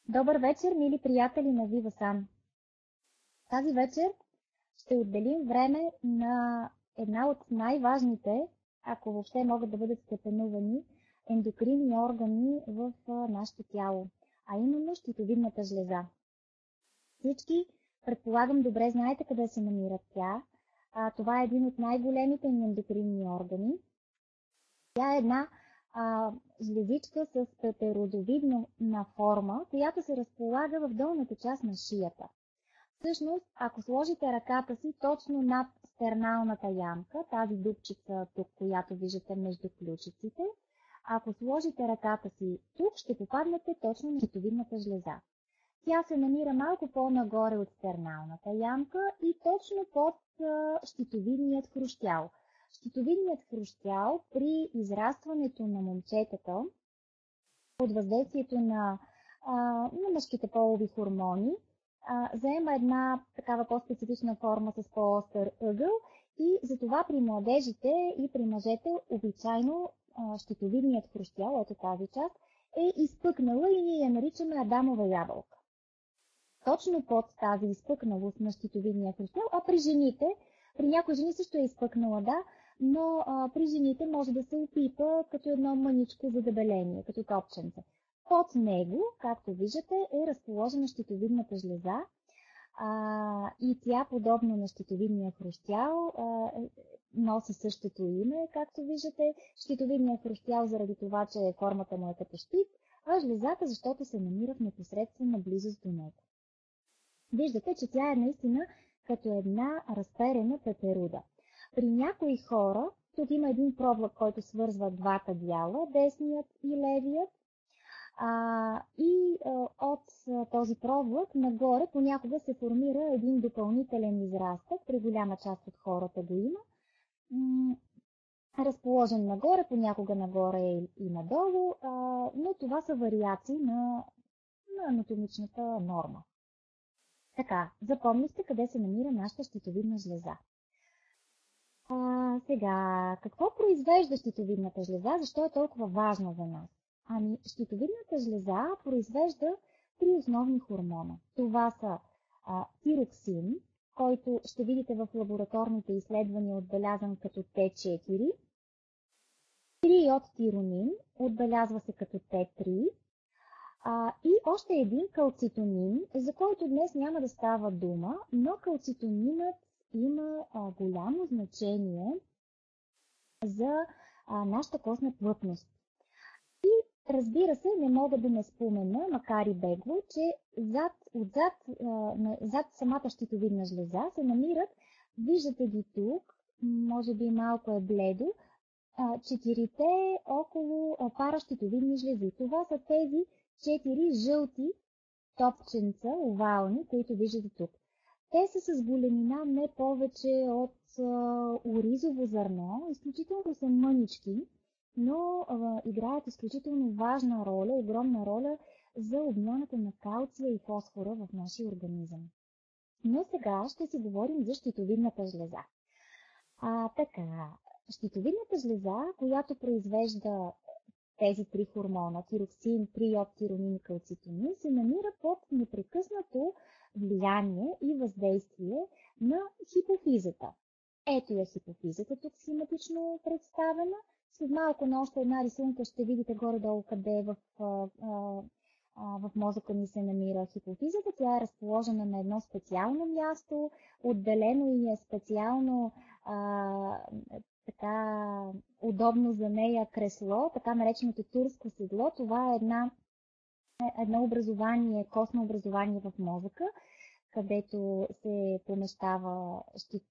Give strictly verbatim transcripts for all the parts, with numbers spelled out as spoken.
Добър вечер, мили приятели на Viva. Тази вечер ще отделим време на една от най-важните, ако въобще могат да бъдат степенувани, ендокринни органи в нашето тяло, а именно щитовидната жлеза. Всички, предполагам, добре знаете къде се намира тя. А, това е един от най-големите ни ендокринни органи. Тя е една а, жлезичка с пеперодовидна форма, която се разполага в долната част на шията. Всъщност, ако сложите ръката си точно над стерналната ямка, тази дупчица тук, която виждате между ключиците, ако сложите ръката си тук, ще попаднете точно на щитовидната жлеза. Тя се намира малко по-нагоре от стерналната ямка и точно под а, щитовидният хрущял. Щитовидният хрущял при израстването на момчетата под въздействието на, а, на мъжките полови хормони а, заема една такава по-специфична форма с по-остър ъгъл и затова при младежите и при мъжете обичайно а, щитовидният хрущял, ето тази част, е изпъкнала и ние я наричаме Адамова ябълка. Точно под тази изпъкналост на щитовидния хрущял, а при жените, при някои жени също е изпъкнала, да, но а, при жените може да се опипа като едно мъничко задебеление, като топченце. Под него, както виждате, е разположена щитовидната жлеза а, и тя, подобно на щитовидния хрущял, а, носи същото име, както виждате. Щитовидния хрущял заради това, че формата му е като щит, а жлезата, защото се намира в непосредствена близост до него. Виждате, че тя е наистина като една разперена пеперуда. При някои хора, тук има един провлак, който свързва двата дяла, десният и левият, а, и а, от а, този провлак нагоре понякога се формира един допълнителен израстък, при голяма част от хората го има, м- разположен нагоре, понякога нагоре и, и надолу, а, но това са вариации на, на анатомичната норма. Така, запомнихте къде се намира нашата щитовидна жлеза. А, сега, какво произвежда щитовидната жлеза? Защо е толкова важна за нас? Ами, щитовидната жлеза произвежда три основни хормона. Това са а, тироксин, който ще видите в лабораторните изследвания отбелязан като Т четири, триодтиронин, отбелязва се като Т три, а, и още един калцитонин, за който днес няма да става дума, но калцитонинът има а, голямо значение за а, нашата костна плътност. И разбира се, не мога да не спомена, макар и бегло, че зад, отзад, а, зад самата щитовидна жлеза се намират, виждате ги тук, може би малко е бледо, а, четирите около а, пара щитовидни жлези. Това са тези четири жълти топченца, овални, които виждате тук. Те са с големина не повече от а, оризово зърно, изключително са мънички, но а, играят изключително важна роля, огромна роля за обмяната на калция и фосфора в нашия организъм. Но сега ще си говорим за щитовидната жлеза. А, така, щитовидната жлеза, която произвежда тези три хормона, тироксин, триодтиронин и калцитонин, се намира под непрекъснато влияние и въздействие на хипофизата. Ето я хипофизата, тук схематично представена. След малко на още една рисунка ще видите горе-долу къде в, а, а, в мозъка ни се намира хипофизата. Тя е разположена на едно специално място, отделено и е специално а, така удобно за нея кресло, така нареченото турско седло. Това е една, едно образование, костно образование в мозъка, където се помещава,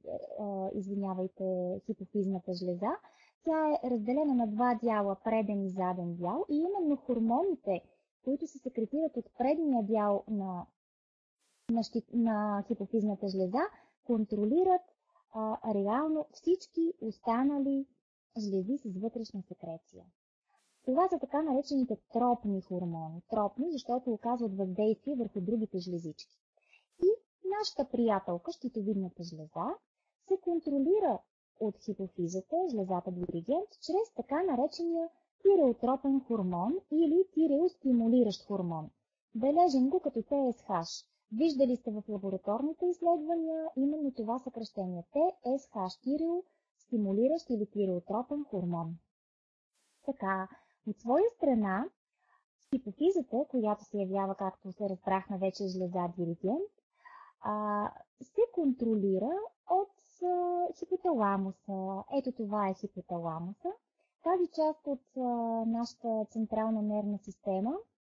извинявайте, хипофизната жлеза. Тя е разделена на два дяла, преден и заден дял, и именно хормоните, които се секретират от предния дял на, на, на хипофизната жлеза, контролират а, реално всички останали жлези с вътрешна секреция. Това са така наречените тропни хормони. Тропни, защото оказват въздействие върху другите жлезички. И нашата приятелка, щитовидната жлеза, се контролира от хипофизата, жлезата диригент, чрез така наречения тиреотропен хормон или тиреостимулиращ хормон. Бележим го като Т С Х. Виждали сте в лабораторните изследвания именно това съкръщение Т С Х, тирео стимулиращ или тиреотропен хормон. Така, от своя страна, хипофизата, която се явява, както се разбрахме вече, жлеза диригент, а, се контролира от а, хипоталамуса. Ето това е хипоталамуса. Тази част от а, нашата централна нервна система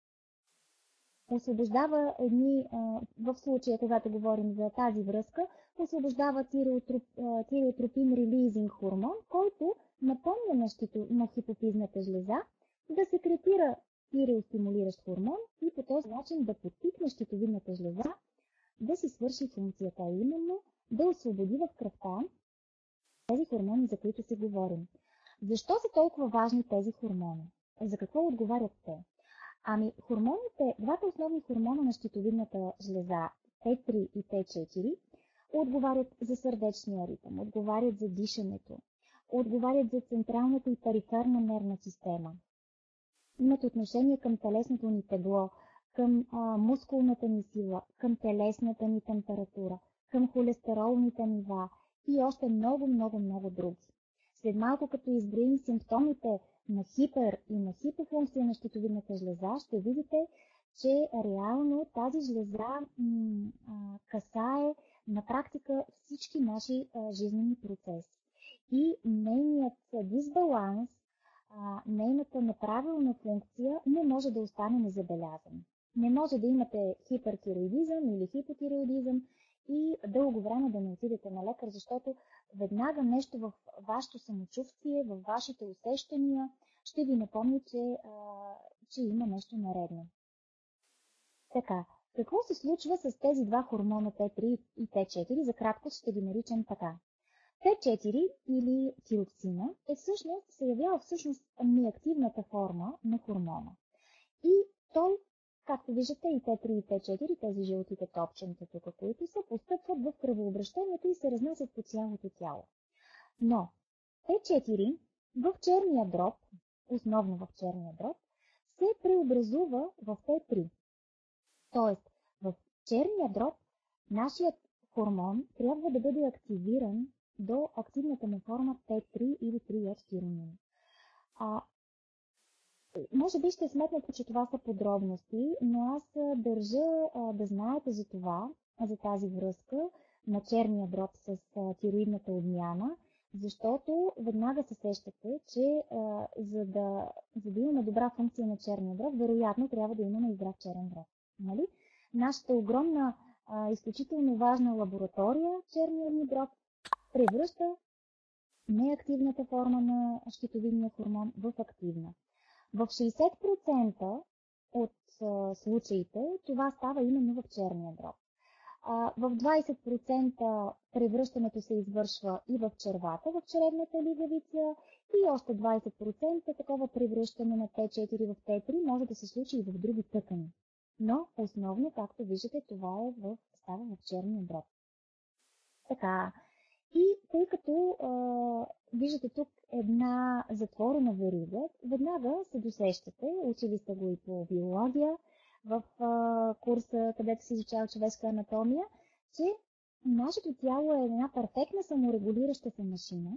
освобождава едни, а, в случая, когато говорим за тази връзка, освобождава тиреотроп, тиреотропин релизинг хормон, който напомня на, щито, на хипофизната жлеза да секретира тиреостимулиращ хормон и по този начин да подтикне щитовидната жлеза да си свърши функцията, а именно да освободи в кръвта тези хормони, за които се говорим. Защо са толкова важни тези хормони? За какво отговарят те? Ами, хормоните, двата основни хормона на щитовидната жлеза, Т три и Т четири, отговарят за сърдечния ритъм, отговарят за дишането, отговарят за централната и периферна нервна система. Имат отношение към телесното ни тегло, към а, мускулната ни сила, към телесната ни температура, към холестеролните нива и още много, много, много други. След малко, като изброим симптомите на хипер и на хипофункция на щитовидната жлеза, ще видите, че реално тази жлеза м- а, касае на практика всички наши а, жизнени процеси. И нейният дисбаланс, а, нейната неправилна функция не може да остане незабелязан. Не може да имате хипертироидизъм или хипотироидизъм и дълго време да не отидете на лекар, защото веднага нещо в вашето самочувствие, в вашите усещания ще ви напомни, че, а, че има нещо наредно. Така, какво се случва с тези два хормона Т три и Т четири? За кратко ще ги наричам така. Т четири или тироксина е всъщност, се явява всъщност неактивната форма на хормона. И той, както виждате, и Т три и Т четири, тези жълтите топченца тук, които са, постъпват в кръвообращението и се разнасят по цялото тяло. Но Т четири в черния дроб, основно в черния дроб, се преобразува в Т три. Тоест, в черния дроб нашият хормон трябва да бъде активиран до активната му форма Т три или три Х тиронин. А, може би ще сметнете, че това са подробности, но аз държа а, да знаете за това, за тази връзка на черния дроб с а, тироидната обмяна, защото веднага се сещате, че а, за, да, за да имаме добра функция на черния дроб, вероятно трябва да имаме и здрав черен дроб. Нали? Нашата огромна, а, изключително важна лаборатория, черния ни дроб, превръща неактивната форма на щитовидния хормон в активна. В шейсет процента от а, случаите това става именно в черния дроб. А, в двайсет процента превръщането се извършва и в червата, в чревната лигавица, и още двайсет процента такова превръщане на Т четири в Т три може да се случи и в други тъкани. Но основно, както виждате, това е в, става в черния дроб. Така, и тъй като а, виждате тук една затворена верига, веднага се досещате, учили сте го и по биология, в а, курса, където се изучава човешка анатомия, че нашето тяло е една перфектна саморегулираща се машина.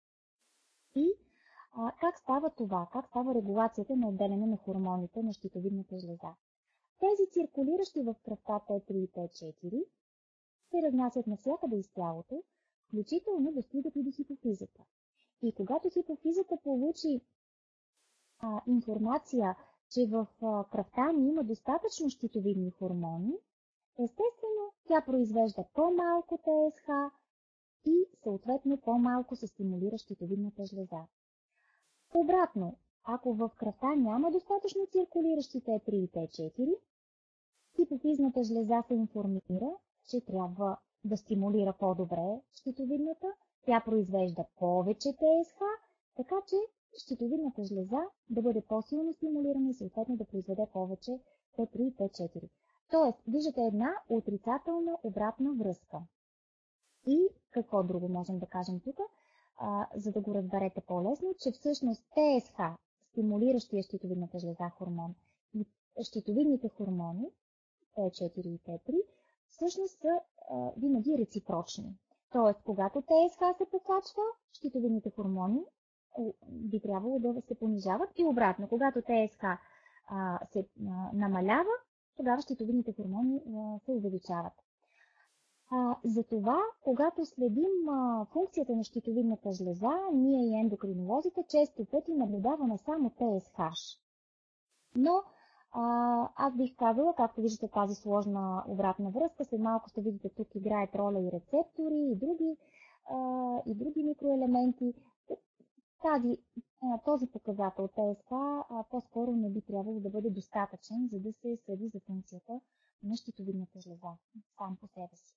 И а, как става това? Как става регулацията на отделяне на хормоните на щитовидната жлеза? Тези циркулиращи в кръвта Т три и Т четири се разнасят навсякъде из тялото, включително да стигат и до хипофизата. И когато хипофизата получи а, информация, че в а, кръвта ни има достатъчно щитовидни хормони, естествено тя произвежда по-малко Т С Х и съответно по-малко се стимулира щитовидната жлеза. Обратно, ако в кръвта няма достатъчно циркулиращи Т три и Т четири, хипофизната жлеза се информира, че трябва да стимулира по-добре щитовидната, тя произвежда повече Т С Х, така че щитовидната жлеза да бъде по-силно стимулирана и съответно да произведе повече Т три и Т четири. Тоест, виждате една отрицателна обратна връзка. И какво друго можем да кажем тук, а, за да го разберете по-лесно, че всъщност Т С Х, стимулиращия щитовидната жлеза хормон, и щитовидните хормони Т четири и Т три всъщност са а, винаги реципрочни. Тоест, когато Т С Х се покачва, щитовидните хормони би трябвало да се понижават и обратно. Когато Т С Х а, се а, намалява, тогава щитовидните хормони а, се увеличават. А, затова, когато следим а, функцията на щитовидната жлеза, ние и ендокринолозите често пъти наблюдаваме само Т С Х. Но а, аз бих казала, както виждате тази сложна обратна връзка, след малко ще видите тук играят роля и рецептори, и други, а, и други микроелементи. Тази, а, този показател Т С Х по-скоро не би трябвало да бъде достатъчен, за да се съди за функцията на щитовидната жлеза сам по себе си.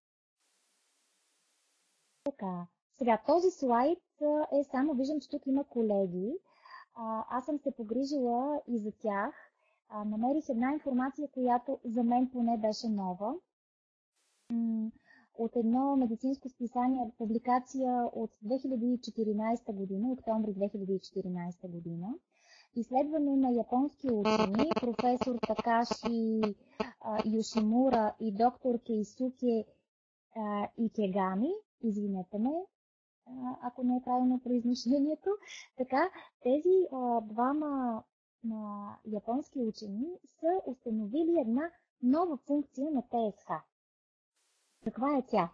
Така, сега този слайд е само, виждам, че тук има колеги. А, аз съм се погрижила и за тях. А, намерих една информация, която за мен поне беше нова. М- от едно медицинско списание, публикация от две хиляди и четиринадесета година, октомври две хиляди и четиринадесета година. Изследване на японски учени, професор Такаши а, Йошимура и доктор Кейсуке а, Икегами, извинете ме, ако не е правилно произношението. Така, тези а, двама а, японски учени са установили една нова функция на Т С Х. Каква е тя?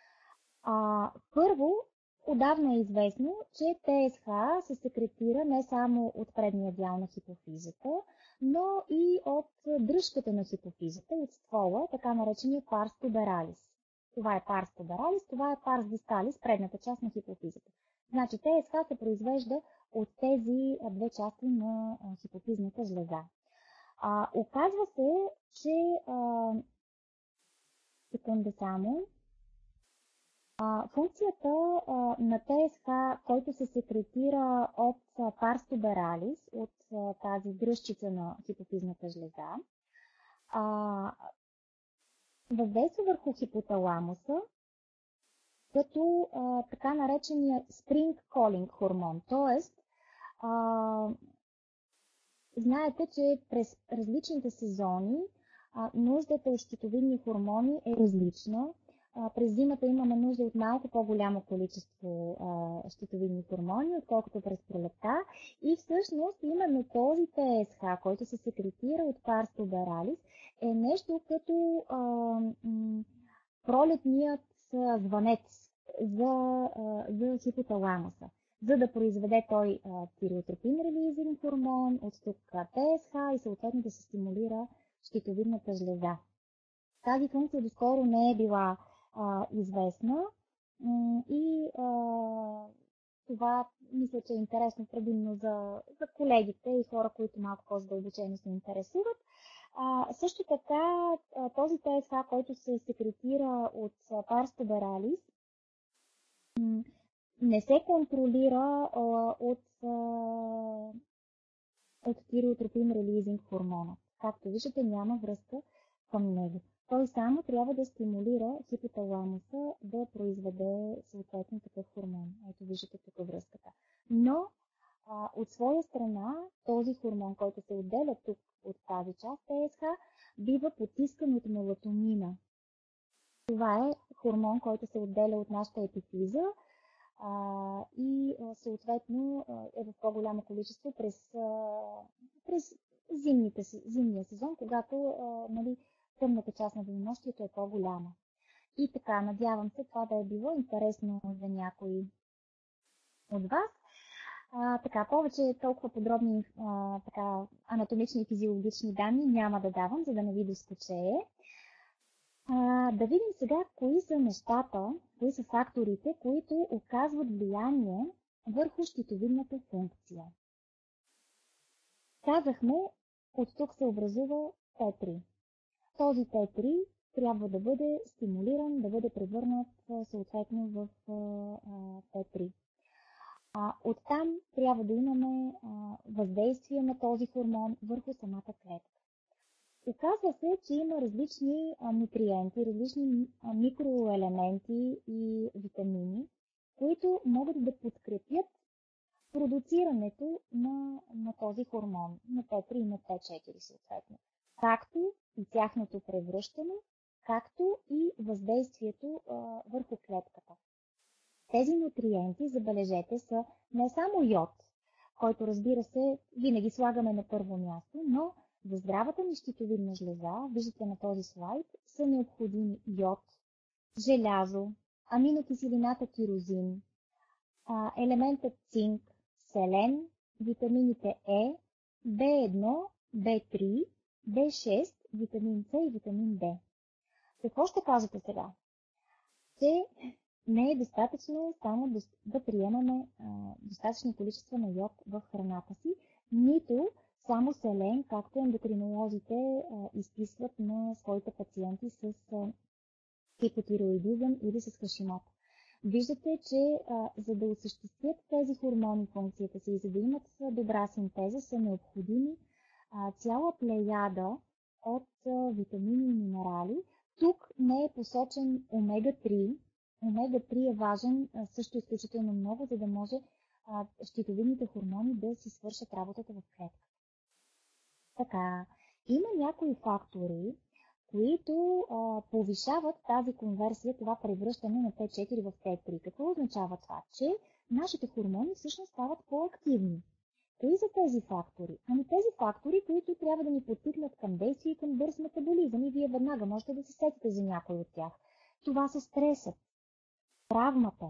А, първо, отдавна е известно, че Т С Х се секретира не само от предния дял на хипофизата, но и от дръжката на хипофизата, от ствола, така наречения парс тубералис. Това е парс тубералис, това е парс дисталис, предната част на хипофизата. Значи Т С Х се произвежда от тези две части на хипофизната жлеза. А, оказва се, че а, секунда само, а, функцията а, на Т С Х, който се секретира от а, парс тубералис, от а, тази дръжчица на хипофизната жлеза, а, въздейства върху хипоталамуса, като а, така наречения spring calling хормон. Тоест, а, знаете, че през различните сезони а, нуждата от щитовидни хормони е различна. А, през зимата имаме нужда от малко по-голямо количество а, щитовидни хормони, отколкото през пролетта. И всъщност именно този Т С Х, който се секретира от парс тубералис, е нещо като а, м- пролетният звънец за, за хипоталамуса, за да произведе той тиреотропин релизинг хормон, от тук Т С Х и съответно да се стимулира щитовидната жлеза. Тази функция доскоро не е била а, известна и а, това мисля, че е интересно предимно за, за колегите и хора, които малко по-задълбочено се интересуват. А, също така този Т С Х, който се секретира от парс тубералис, не се контролира а, от, а, от тиреотропин релизинг хормона. Както виждате, няма връзка към него. Той само трябва да стимулира хипоталамуса да произведе съответно такъв хормон. Ето виждате тук връзката. Но а, от своя страна този хормон, който се отделя тук от тази част Т С Х, бива потискан от мелатонина. Това е хормон, който се отделя от нашата епифиза а, и а, съответно а, е в по-голямо количество през, а, през зимните, зимния сезон, когато а, нали, тъмната част на денонощието е по-голяма. И така, надявам се това да е било интересно за някои от вас. А, така, повече толкова подробни а, така, анатомични и физиологични данни няма да давам, за да не ви доскочее. А, да видим сега кои са нещата, кои са факторите, които оказват влияние върху щитовидната функция. Казахме, от тук се образува Т три. Този Т три трябва да бъде стимулиран, да бъде превърнат съответно в Т три. А, оттам трябва да имаме а, въздействие на този хормон върху самата клетка. Оказва се, че има различни а, нутриенти, различни а, микроелементи и витамини, които могат да подкрепят продуцирането на, на този хормон, на Т три и на Т четири съответно. както и тяхното превръщане, както и въздействието а, върху клетката. Тези нутриенти, забележете, са не само йод, който, разбира се, винаги слагаме на първо място, но за здравата ни щитовидна жлеза, виждате на този слайд, са необходими йод, желязо, аминокиселината тирозин, елементът цинк, селен, витамините Е, Б едно, Б три, Б шест, витамин С и витамин Д. Какво ще кажете сега? Че не е достатъчно само да, да приемаме а, достатъчно количество на йод в храната си, нито само селен, както ендокринолозите а, изписват на своите пациенти с а, хипотироидизъм или с хашимото. Виждате, че а, за да осъществят тези хормони функцията си и за да имат добра синтеза, са необходими а, цяла плеяда от а, витамини и минерали. Тук не е посочен омега три. Омега три е важен а, също изключително много, за да може а, щитовидните хормони да си свършат работата в клетката. Така, има някои фактори, които а, повишават тази конверсия, това превръщане на Т четири в Т три. Какво означава това? Че нашите хормони всъщност стават по-активни. Кои са тези фактори? Ами тези фактори, които трябва да ни подтикнат към действие и към бърз метаболизъм, и вие веднага можете да се сетите за някой от тях. Това са стресът, травмата,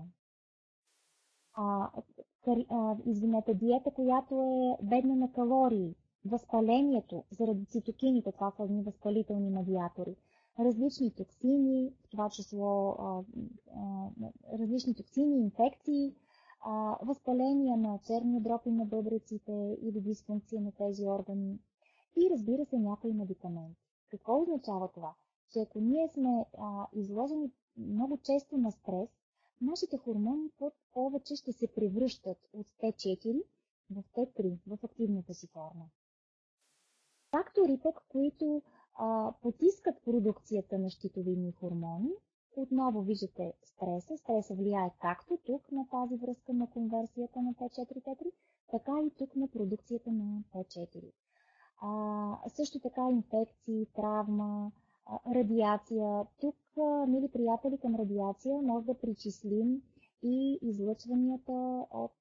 а, кър, а, извинете, диета, която е бедна на калории, възпалението заради цитокините, това са едни възпалителни медиатори, различни токсини, в това число а, а, различни токсини, инфекции, а, възпаление на черния дроб и на бъбреците или дисфункция на тези органи и, разбира се, някои медикаменти. Какво означава това? Че ако ние сме а, изложени много често на стрес, нашите хормони повече ще се превръщат от Т четири в Т три, в активната си форма. Факторите, които а, потискат продукцията на щитовидни хормони, отново виждате стреса. Стреса влияе както тук на тази връзка на конверсията на Т четири Т три, така и тук на продукцията на Т четири. А, също така инфекции, травма, а, радиация. Тук, а, мили приятели, към радиация може да причислим и излъчванията от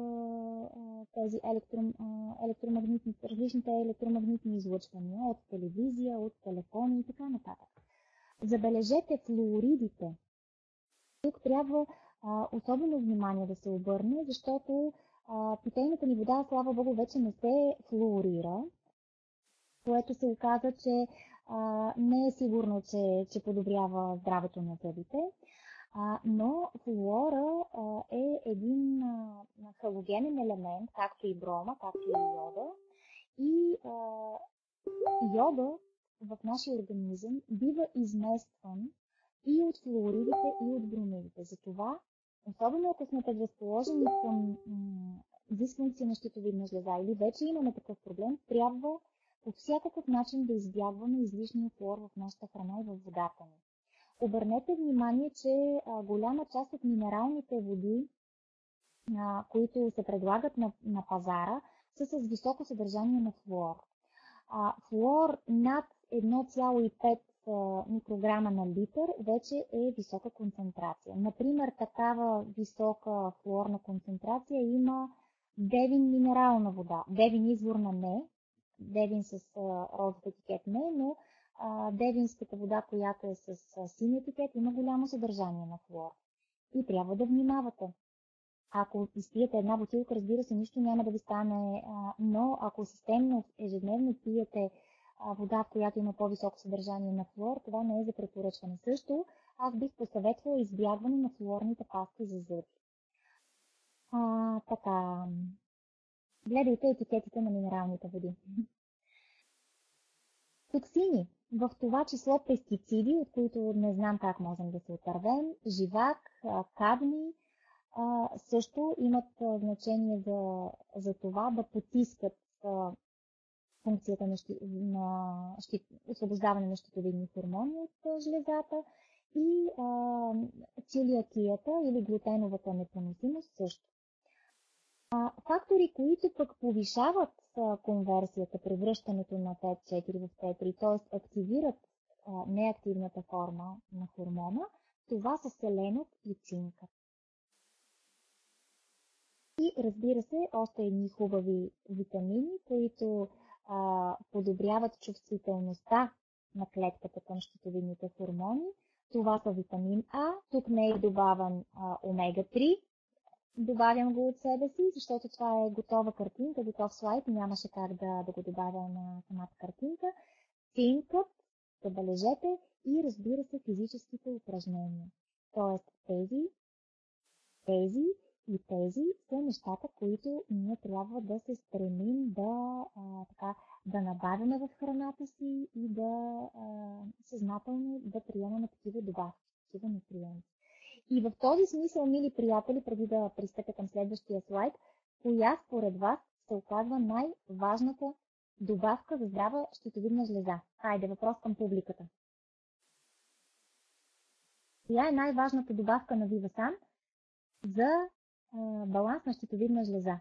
тези електро, електромагнитни, различните електромагнитни излъчвания от телевизия, от телефони и така нататък. Забележете флуоридите. Тук трябва а, особено внимание да се обърне, защото а, питейната ни вода, слава Богу, вече не се флуорира, което се оказа, че а, не е сигурно, че, че подобрява здравето на зъбите. А, но флуора а, е един а, халогенен елемент, както и брома, както и йода. И а, йода в нашия организъм бива изместван и от флуоридите, и от бромидите. Затова, особено ако сме предразположени към м- дисфункция на щитовидна жлеза или вече имаме такъв проблем, трябва по всякакъв начин да избягваме излишния флуор в нашата храна и във водата ни. Обърнете внимание, че а, голяма част от минералните води, а, които се предлагат на, на пазара, са с високо съдържание на флуор. А, флуор над едно цяло и пет микрограма на литър вече е висока концентрация. Например, такава висока флуорна концентрация има Девин минерална вода. Девин изворна не, Девин с а, розов етикет не, но а, девинската вода, която е с а, син етикет, има голямо съдържание на флуор. И трябва да внимавате. Ако изпиете една бутилка, разбира се, нищо няма да ви стане, а, но ако системно, ежедневно пиете а, вода, в която има по-високо съдържание на флуор, това не е за препоръчване. Също аз бих посъветвала избягване на флуорните пасти за зъби. А, така, гледайте етикетите на минералните води. Токсини, в това число пестициди, от които не знам как можем да се отървем, живак, кадми, а, също имат а, значение за, за това да потискат а, функцията на, щи, на щит, освобождаване на щитовидни хормони от а, жлезата и а, целиакията или глутеновата непоносимост също. А, фактори, които пък повишават а, конверсията, превръщането на Т четири в Т три, т.е. активират а, неактивната форма на хормона, това са селенът и цинкът. И разбира се, още едни хубави витамини, които а, подобряват чувствителността на клетката към щитовидните хормони. Това са витамин А, тук не е добавен а, омега три, добавям го от себе си, защото това е готова картинка, готов слайд, нямаше как да, да го добавя на самата картинка. Цинкът, забележете, и разбира се физическите упражнения. Тоест тези, тези и тези са нещата, които ние трябва да се стремим да, а, така, да набавяме в храната си и да а, съзнателно да приемаме такива добавки, такива нутриенти. И в този смисъл, мили приятели, преди да пристъпя към следващия слайд, коя според вас се оказва най-важната добавка за здрава щитовидна жлеза? Хайде, въпрос към публиката. Коя е най-важната добавка на Vivasan за а, баланс на щитовидна жлеза?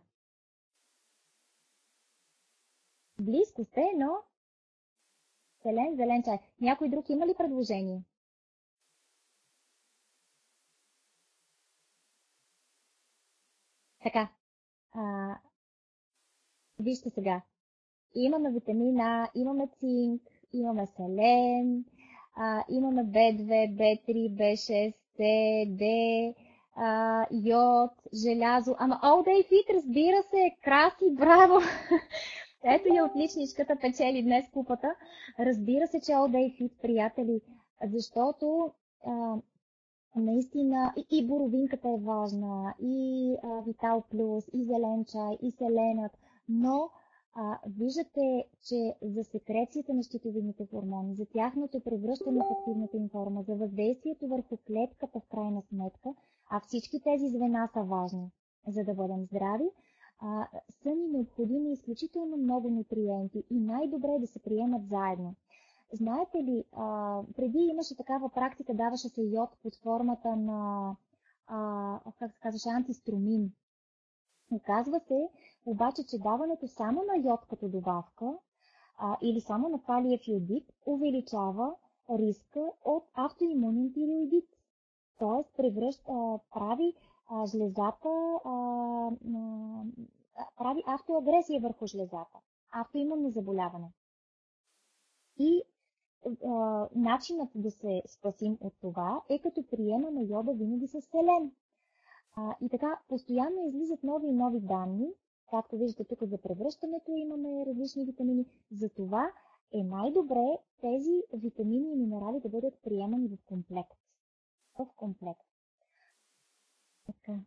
Близко сте, но селен, зелен чай. Някой друг има ли предложение? Така, а, вижте сега. Имаме витамин А, имаме цинк, имаме селен, а, имаме Б две, Б три, Б шест, С, Д, а, йод, желязо. Ама All Day Fit, разбира се, краси, браво! Ето я отличничката, печели днес купата. Разбира се, че All Day Fit, приятели, защото а, наистина и, и боровинката е важна, и а, Витал Плюс, и зелен чай, и селенът, но а, виждате, че за секрецията на щитовидните хормони, за тяхното превръщане в активната им форма, за въздействието върху клетката в крайна сметка, а всички тези звена са важни, за да бъдем здрави, а, са ни необходими изключително много нутриенти и най-добре е да се приемат заедно. Знаете ли, а, преди имаше такава практика, даваше се йод под формата на, а, как се казваше, антиструмин. Оказва се обаче, че даването само на йод като добавка а, или само на калиев йодит увеличава риска от автоимунен тиреоидит. Т.е. превръща, прави а, жлезата, а, а, прави автоагресия върху жлезата, автоимунно заболяване. И а, начинът да се спасим от това е като приемаме йода винаги с селен. А, и така, постоянно излизат нови и нови данни. Както виждате тук за превръщането имаме различни витамини. Затова е най-добре тези витамини и минерали да бъдат приемани в комплект. В комплект. Така.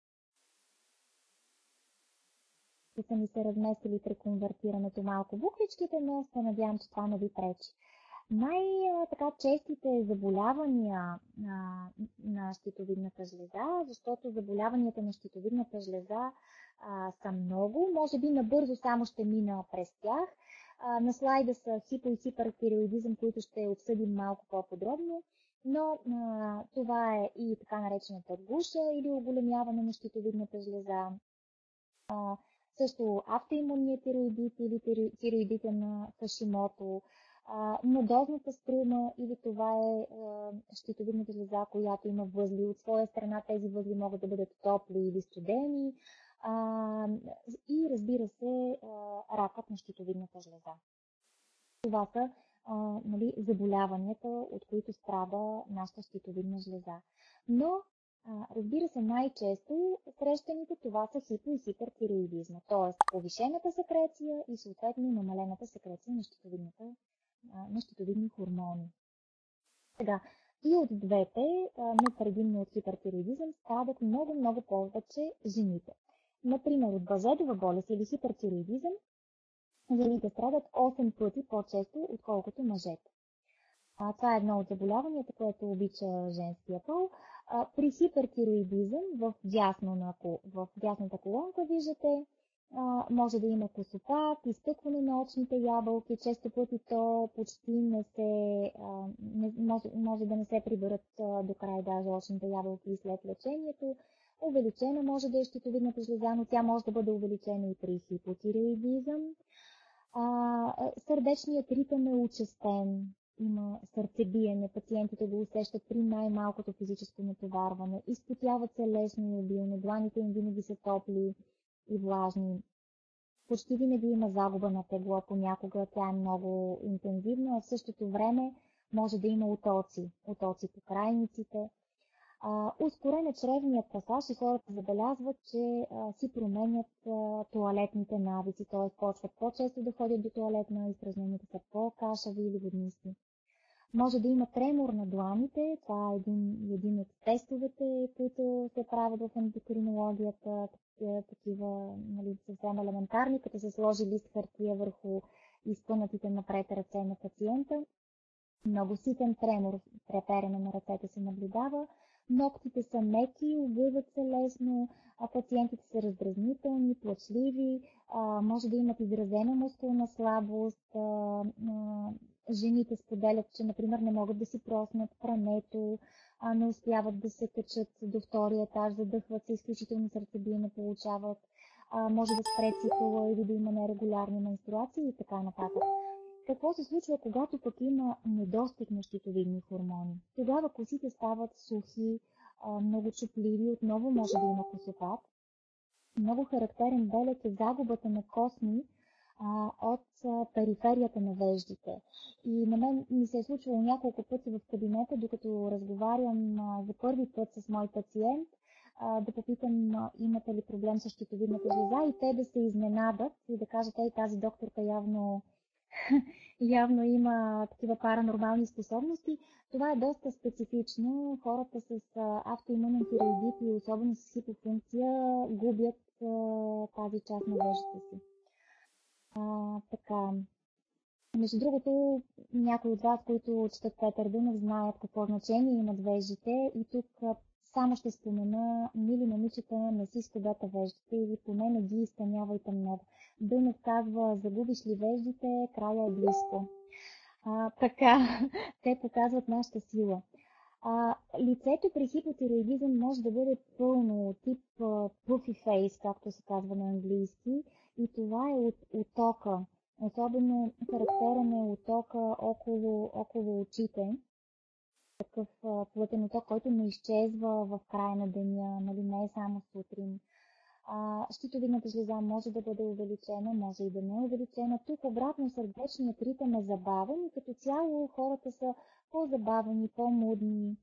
Тук са ми се разместили при конвертирането малко буквичките, но се надявам, че това не ви пречи. Най-честите заболявания на, на щитовидната жлеза, защото заболяванията на щитовидната жлеза а, са много. Може би набързо само ще мина през тях. А, на слайда са хипо и хипертиреоидизъм, които ще обсъдим малко по-подробно. Но а, това е и така наречената гуша или оголемяване на щитовидната жлеза. А, също автоимунния тиреоидит или тиреоидите на Хашимото. Надозната струма или това е а, щитовидната жлеза, която има възли. От своя страна тези възли могат да бъдат топли или студени. А, и разбира се, а, ракът на щитовидната жлеза. Това са а, нали, заболяванията, от които страда нашата щитовидна жлеза. Но, а, разбира се, най-често срещаните това са хипо- и хипертиреоидизма, т.е. повишената секреция и съответно намалената секреция на щитовидната на щитовидни хормони. Сега, и от двете, но предимно от хипертиреоидизъм, страдат много-много повече жените. Например, от базедова болест или хипертиреоидизъм, жените страдат осем пъти по-често, отколкото мъжете. А, това е едно от заболяванията, което обича женския пол. А, при хипертиреоидизъм в, дясно на, в дясната колонка виждате, а, може да има косопат, изтъкване на очните ябълки, често пъти то почти не се, а, не, може, може да не се приберат а, до край даже очните ябълки след лечението. Увеличена може да е щитовидната жлеза, но тя може да бъде увеличена и при хипотиреоидизъм. А, сърдечният ритъм е участен, има сърцебиене, пациентите го усещат при най-малкото физическо натоварване, изпотяват се лесно и обилно, дланите им винаги са топли и влажни. Почти винаги има загуба на тегло, понякога тя е много интензивна, а в същото време може да има утоци, утоци по крайниците. А, ускорен е чревният пасаж и хората забелязват, че а, си променят а, тоалетните навици, т.е. почват по-често да ходят до туалетна, изпражненията са по-кашави или воднисти. Може да има тремор на дланите, това е един, един от тестовете, които се правят в ендокринологията, такива, нали, съвсем елементарни, като се сложи лист хартия върху изпънатите напред ръце на пациента. Много ситен тремор, треперене на ръцете се наблюдава. Ногтите са меки, обвиват се лесно, а пациентите са раздразнителни, плачливи, а, може да имат изразена мускулна слабост. А, а, жените споделят, че, например, не могат да си проснат прането, а не успяват да се качат до втория етаж, задъхват се, изключително сърцебиене получават, а, може да спре цикъла или да има нерегулярни менструации и така нататък. Какво се случва, когато пък има недостиг на щитовидни хормони? Тогава косите стават сухи, много чупливи, отново може да има косопат. Много характерен белег е загубата на косми а, от а, периферията на веждите. И на мен ми се е случвало няколко пъти в кабинета, докато разговарям а, за първи път с мой пациент, а, да попитам а, имате ли проблем с щитовидната жлеза и те да се изненадат и да кажат, ей, тази докторка явно явно има такива паранормални способности. Това е доста специфично. Хората с автоимунен тиреоидит и особено с хипофункция губят а, тази част на веждите си. А, така. Между другото, някои от вас, които четат Петър Дънов, знаят какво значение имат веждите и тук само ще спомена, мили момичета, не си скубете веждите или поне не ги изтънявайте много. Дънов казва, загубиш ли веждите, края е близко. А, така, те показват нашата сила. А, лицето при хипотиреоидизъм може да бъде пълно, тип uh, puffy face, както се казва на английски, и това е от отока. Особено характерен е отока около, около очите. Такъв а, плътен оток, който не изчезва в края на деня, нали, не е само сутрин. А, щитовидната жлеза може да бъде увеличена, може и да не е увеличена. Тук обратно сърдечният ритъм е забавен и като цяло хората са по-забавени, по-мудни,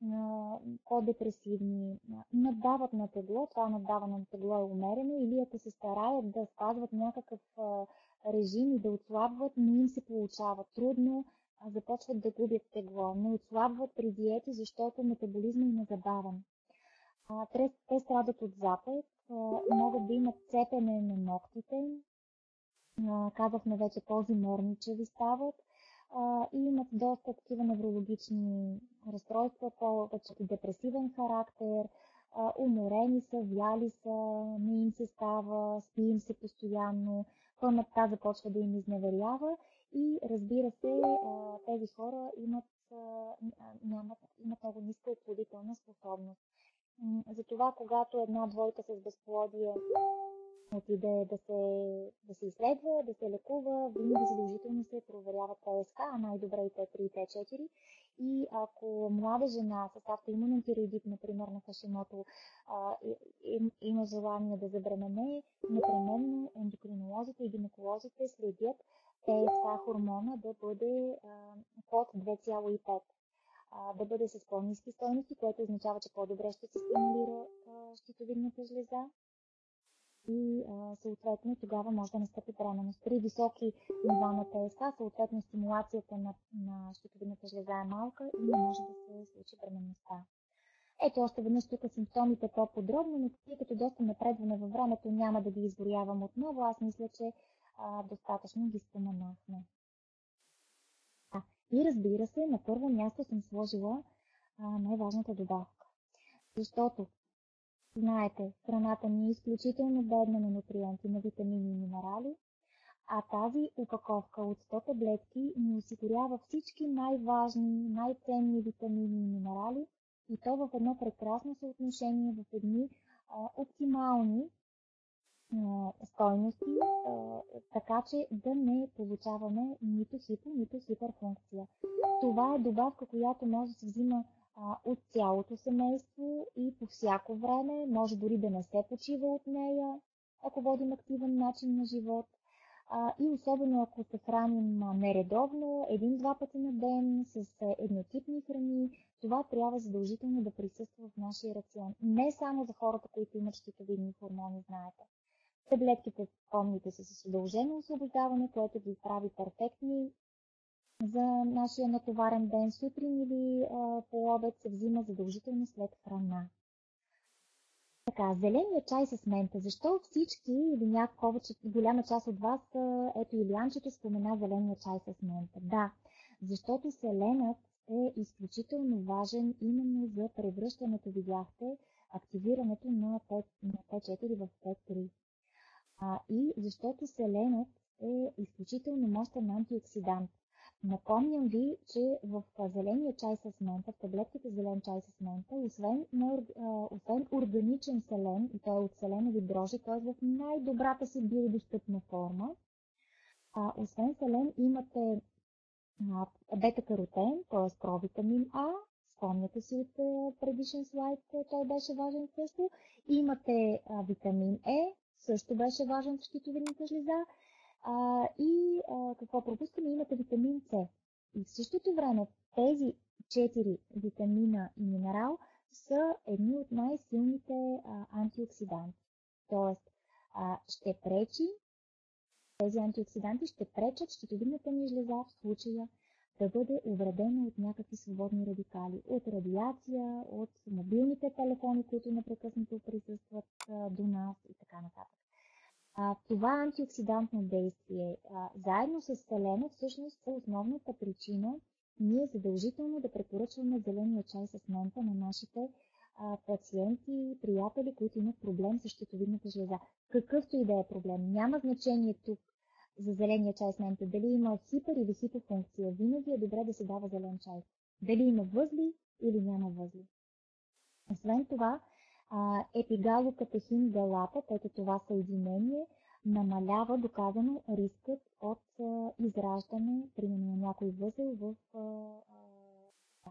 по-депресивни, наддават на тегло. Това наддаване на тегло е умерено или ако се стараят да спазват някакъв а, режим и да отслабват, не им се получава трудно, а започват да губят тегло. Не отслабват при диети, защото метаболизма им е забавен. А, те, те страдат от запет, могат да имат цепене на ногтите, а, казахме вече по-зиморничеви стават а, и имат доста такива неврологични разстройства, повече депресивен характер, а, уморени са, вяли са, не им се става, спи им се постоянно, паметта започва да им изневерява и разбира се, а, тези хора имат, а, нямат, имат много ниска оплодителна способност. Затова, когато една двойка с безплодие отиде да се, да се изследва, да се лекува, винаги задължително се проверява ТСК, а най-добре и Т три и Т четири. И ако млада жена с автоимунен тиреоидит, например на Хашимото, има желание да забремене, непременно ендокринолозите и гинеколозите следят ТСК хормона да бъде а, под две цяло и пет. Да бъде с по-ниски стойности, което означава, че по-добре ще се стимулира а, щитовидната жлеза и а, съответно тогава може да настъпи бременност. При високи нива на ТСК, съответно стимулацията на, на щитовидната жлеза е малка и не може да се случи бременността. Ето още веднъж тук симптомите по-подробно, но тъй като доста напредваме във времето, няма да ги изброявам отново. Аз мисля, че а, достатъчно ги споменахме. И разбира се, на първо място съм сложила а, най-важната добавка. Защото, знаете, храната ни е изключително бедна на нутриенти, на витамини и минерали, а тази упаковка от сто таблетки ни осигурява всички най-важни, най-ценни витамини и минерали и то в едно прекрасно съотношение, в едни а, оптимални а, стойности, а, така че да не получаваме нито хипо, нито хиперфункция. Това е добавка, която може да се взима а, от цялото семейство и по всяко време, може дори да не се почива от нея, ако водим активен начин на живот. А, и особено ако се храним а, нередовно, един-два пъти на ден, с а, еднотипни храни, това трябва задължително да присъства в нашия рацион. Не само за хората, които имат щитовидни хормони, знаете. Таблетките, помните, са с удължено освобождаване, което ги прави перфектни за нашия натоварен ден. Сутрин или а, по обед се взима задължително след храна. Така, зеления чай с мента. Защо всички или някаква повече, голяма част от вас, ето Илианчето спомена зеления чай с мента? Да, защото селенът е изключително важен именно за превръщането, видяхте, активирането на Т четири в Т три. А, и защото селенът е изключително мощен антиоксидант. Напомням ви, че в зеления чай с мента, в таблетките зелен чай с мента, освен, не, освен органичен селен, и той е от селенови дрожжи, т.е. в най-добрата си биодостъпна форма, а, освен селен имате бета-каротен, т.е. провитамин А, спомняте си от предишен слайд, той беше важен също. Имате а, витамин Е, също беше важен в щитовидната жлеза. А, и а, какво пропускаме? Имате витамин С. И в същото време тези четири витамина и минерал са едни от най-силните а, антиоксиданти. Тоест, а, ще пречи, тези антиоксиданти ще пречат щитовидната ни жлеза в случая да бъде увредена от някакви свободни радикали, от радиация, от мобилните телефони, които непрекъснато присъстват а, до нас и така нататък. А, това антиоксидантно действие, а, заедно с селена, всъщност е основната причина ние задължително да препоръчваме зеления чай с мента на нашите а, пациенти и приятели, които имат проблем с щитовидната жлеза. Какъвто и да е проблем, няма значение тук за зеления чай с мента, дали има хипер или хипофункция, винаги е добре да се дава зелен чай. Дали има възли или няма възли. Освен това, епигалокатехин галата, ето това съединение, намалява доказано рискът от а, израждане, примерно на някой възел в а, а,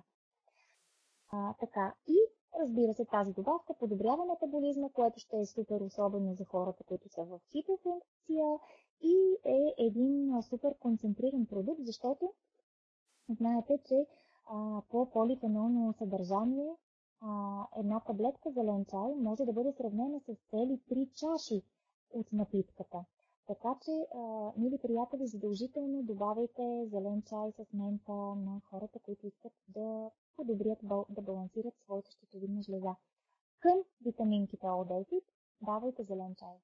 а, така. И разбира се, тази добавка подобрява метаболизма, което ще е супер особено за хората, които са в хипофункция и е един супер концентриран продукт, защото знаете, че а, по полифенолно съдържание а, една таблетка зелен чай може да бъде сравнена с цели три чаши от напитката. Така че, а, мили приятели, задължително добавяйте зелен чай с мента на хората, които искат да подобрят, да балансират своята щитовидна жлеза. Към витаминките All Day Fit давайте зелен чай.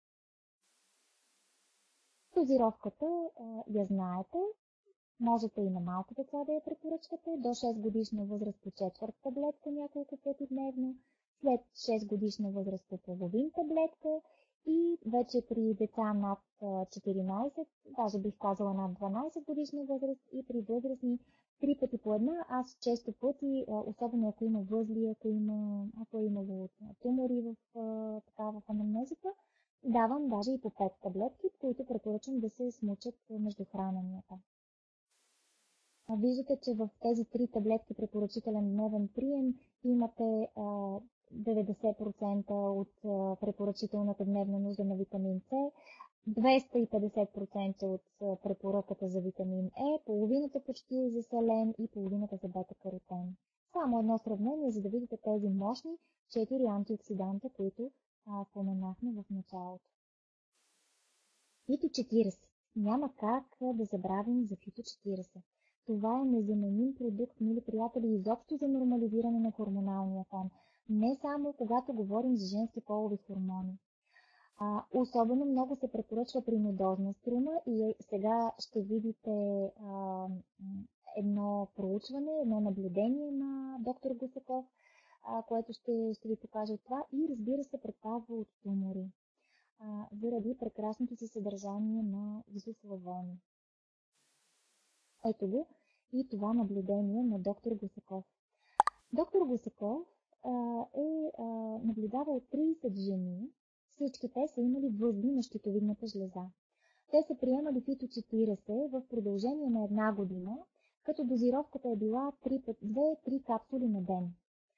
Дозировката а, я знаете. Можете и на малки деца да я препоръчвате, до шест годишна възраст по четвърт таблетка няколко пъти дневно, след шест годишна възраст по половин таблетка и вече при деца над четиринайсет, даже бих казала над дванайсет годишна възраст и при възрастни три пъти по една. Аз често пъти, особено ако има възли, ако, има, ако е имало тумори в, така, в анамнезата, давам даже и по пет таблетки, които препоръчвам да се смучат между храненията. Виждате, че в тези три таблетки препоръчителен дневен прием имате а, деветдесет процента от а, препоръчителната дневна нужда на витамин С, двеста и петдесет процента от а, препоръката за витамин Е, половината почти за селен и половината за бета-каротен. Само едно сравнение, за да видите тези мощни четири антиоксиданта, които а, споменахме в началото. Фито четирийсет. Няма как да забравим за Фито четирийсет. Това е незаменим продукт, мили приятели, изобщо за нормализиране на хормоналния фон. Не само когато говорим за женски полови хормони. А, особено много се препоръчва при нодозна струна и сега ще видите а, едно проучване, едно наблюдение на доктор Гусаков, а, което ще, ще ви покаже това и разбира се предпазва от тумори, а, заради прекрасното си съдържание на изофлавони. Ето го и това наблюдение на доктор Гусаков. Доктор Гусаков а, е а, наблюдавал трийсет жени. Всички те са имали възли на щитовидната жлеза. Те са приемали фито четирийсет в продължение на една година, като дозировката е била две-три капсули на ден.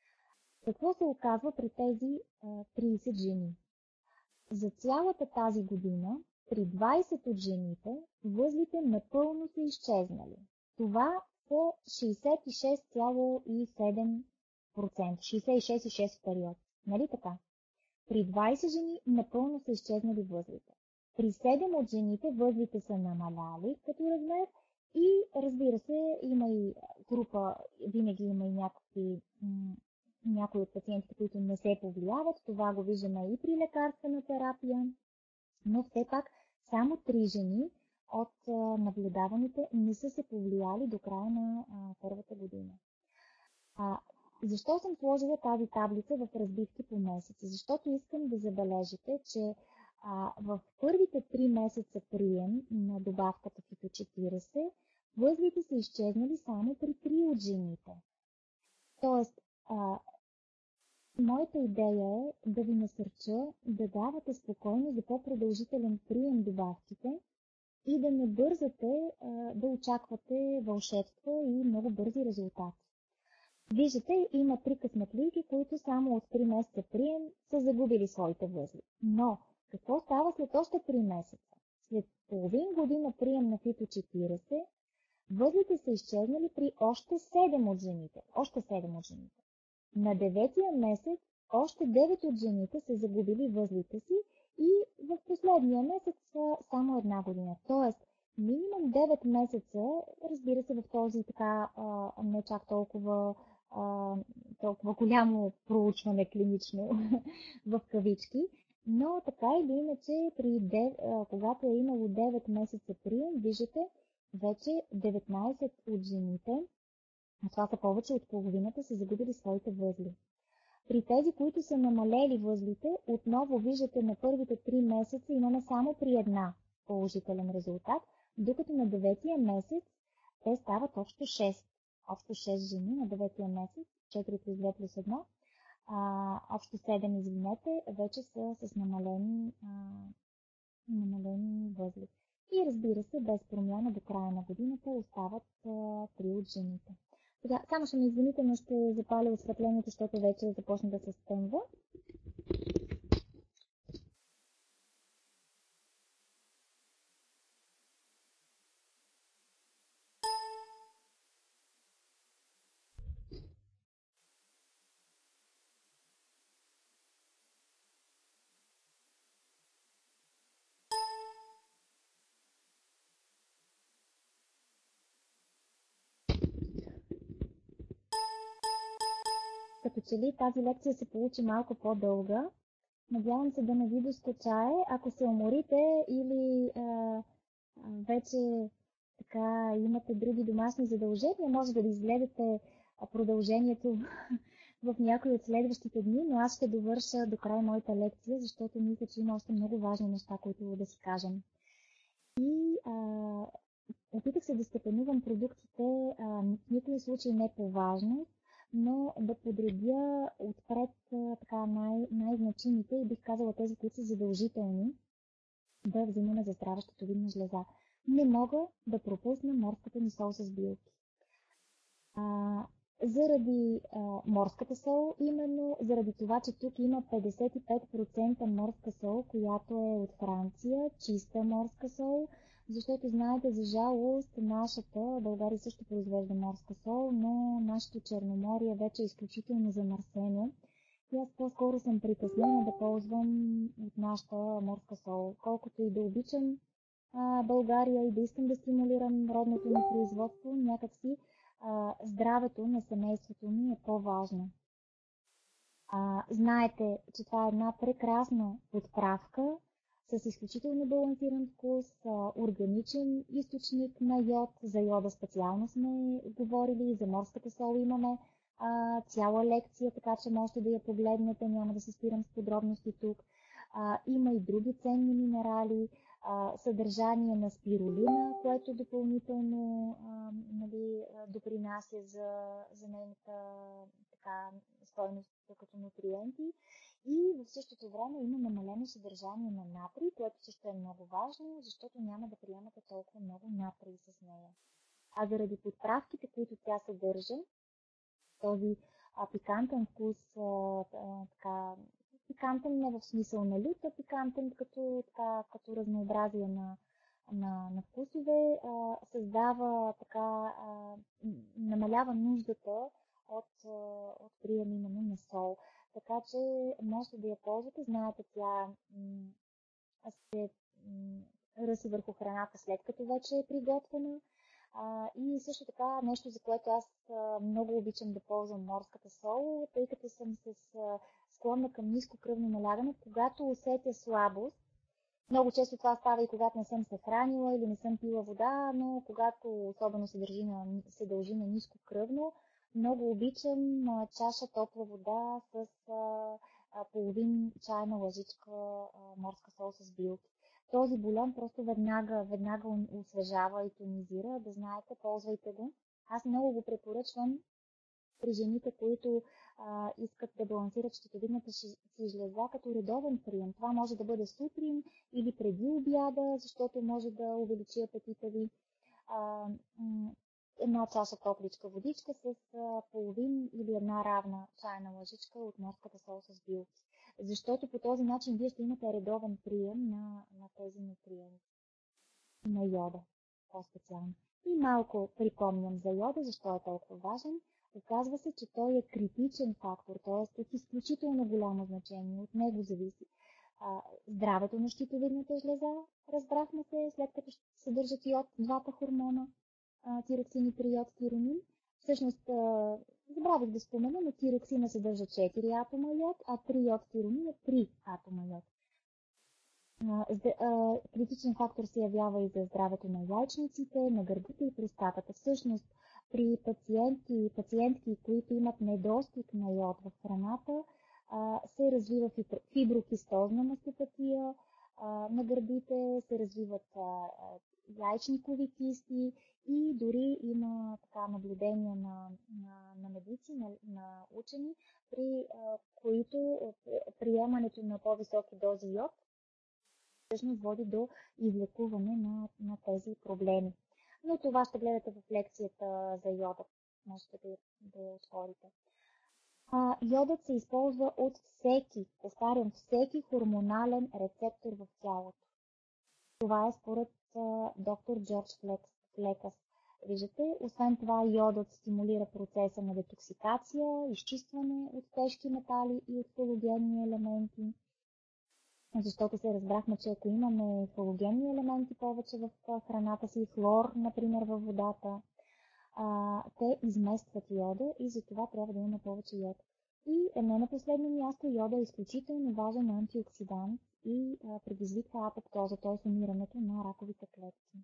Какво се оказва при тези а, трийсет жени? За цялата тази година, при двайсет от жените, възлите напълно са изчезнали. Това са шейсет и шест цяло и седем процента, шейсет и шест цяло и шест процента период. Нали така? При двайсет жени напълно са изчезнали възлите. При седем от жените възлите са намаляли като размер и, разбира се, има и група, винаги има и някакви, м- някои от пациентите, които не се повлияват. Това го виждаме и при лекарствена терапия, но все пак само три жени от а, наблюдаваните не са се повлияли до края на а, първата година. А, защо съм сложила тази таблица в разбивки по месеци? Защото искам да забележите, че а, в първите три месеца прием на добавката фито четирийсет, възлите са изчезнали само при три от жените. Тоест, а, моята идея е да ви насърча да давате спокойно за по-продължителен прием добавките и да не бързате а, да очаквате вълшебства и много бързи резултати. Виждате, има три късметлийки, които само от три месеца прием са загубили своите възли. Но какво става след още три месеца? След половин година прием на фито четирийсет, възлите са изчезнали при още седем от жените. Още седем от жените. На деветия месец още девет от жените са загубили възлите си и в последния месец са само една година. Тоест, минимум девет месеца, разбира се, в този така а, не чак толкова, а, толкова голямо проучване клинично в кавички, но така или иначе, при дев, а, когато е имало девет месеца прием, виждате, вече деветнайсет от жените, а това са повече от половината, са загубили своите възли. При тези, които са намалели възлите, отново виждате на първите три месеца имаме само при една положителен резултат, докато на деветия месец те стават общо шест. Общо шест жени на деветия месец, четири плюс две плюс едно, а, общо седем, извинете, вече са с намалени, а, намалени възли. И разбира се, без промяна до края на годината остават три от жените. Сега, само ще ми извините, но ще запаля осветлението, защото вече започна да се стъмва. Като че ли тази лекция се получи малко по-дълга. Надявам се да не ви доскочае. Ако се уморите или а, а, вече така имате други домашни задължения, може да ви изгледате продължението в някои от следващите дни, но аз ще довърша до край моята лекция, защото мисля, че има още много важни неща, които да си кажем. И а, опитах се да степенувам продуктите, а, в никой случай не по важност, но да подредя отпред така най- най-значимите и бих казала тези, които са задължителни да взимаме за здрава щитовидна жлеза. Не мога да пропусна морската ни сол с билки. А, заради а, морската сол, именно заради това, че тук има петдесет и пет процента морска сол, която е от Франция, чиста морска сол, защото знаете, за жалост, нашата, България също произвежда морска сол, но нашето Черноморие вече е изключително замърсено. И аз по-скоро съм притеснена да ползвам от нашата морска сол. Колкото и да обичам а, България и да искам да стимулирам родното ми производство, някакси а, здравето на семейството ми е по-важно. А, знаете, че това е една прекрасна подправка с изключително балансиран вкус, а, органичен източник на йод. За йода специално сме говорили, за морската сол имаме а, цяла лекция, така че можете да я погледнете, няма да се спирам с подробности тук. А, има и други ценни минерали, а, съдържание на спирулина, което допълнително а, нали, допринася за, за нейната така стойност като нутриенти. И в същото време има намалено съдържание на натрий, което също е много важно, защото няма да приемате толкова много натрий с нея. А заради подправките, които тя съдържа, този а, пикантен вкус, а, а, така, пикантен не в смисъл на лют, а пикантен като, така, като разнообразие на, на, на вкусове, а, създава така, а, намалява нуждата от, а, от прием именно на сол. Така че можете да я ползвате. Знаете, тя м- се м- ръси върху храната след като вече е приготвена. А, и също така нещо, за което аз а, много обичам да ползвам морската сол, тъй като съм с а, склонна към ниско кръвно налягане, когато усетя слабост. Много често това става и когато не съм се хранила или не съм пила вода, но когато особено се, държи на, се дължи на ниско кръвно, много обичам а, чаша топла вода с а, а, половин чайна лъжичка а, морска сол с билки. Този бульон просто веднага, веднага освежава и тонизира. Да знаете, ползвайте го. Аз много го препоръчвам при жените, които а, искат да балансират щитовидната си жлеза като редовен прием. Това може да бъде сутрин или преди обяда, защото може да увеличи апетита ви. А, една чаша топличка водичка с а, половин или една равна чайна лъжичка от морската сол с билки. Защото по този начин вие ще имате редовен прием на, на тези нутриенти. На йода, по-специално. И малко припомням за йода, защо е толкова важен. Оказва се, че той е критичен фактор, т.е. от изключително голямо значение. От него зависи а, здравето на щитовидната жлеза. Разбрахме се, след като съдържат йод, двата хормона, а, тироксин и триод тиронин. Всъщност, а, забравих да спомена, но тироксина съдържа четири атома йод, а триод тиронин е три атома йод. Критичен фактор се явява и за здравето на яйчниците, на гърдите и простатата. Всъщност, при пациенти, пациентки, които имат недостиг на йод в храната, се развива фиброкистозна мастопатия, на гърдите се развиват яйчникови кисти и дори има така наблюдения на, на, на медици, на, на учени, при които приемането на по-високи дози йод всъщност води до излекуване на, на тези проблеми. Но това ще гледате в лекцията за йода. Можете да, да я отворите. А, йодът се използва от всеки, повтарям, всеки хормонален рецептор в тялото. Това е според а, доктор Джордж Флекас. Виждате, освен това йодът стимулира процеса на детоксикация, изчистване от тежки метали и от халогенни елементи. Защото се разбрахме, че ако имаме халогенни елементи повече в храната си, хлор, например, във водата, а, те изместват йода и затова трябва да имаме повече йод. И не на последно място, йода е изключително важен антиоксидант и а, предизвиква апоптоза, т.е. умирането на раковите клетки.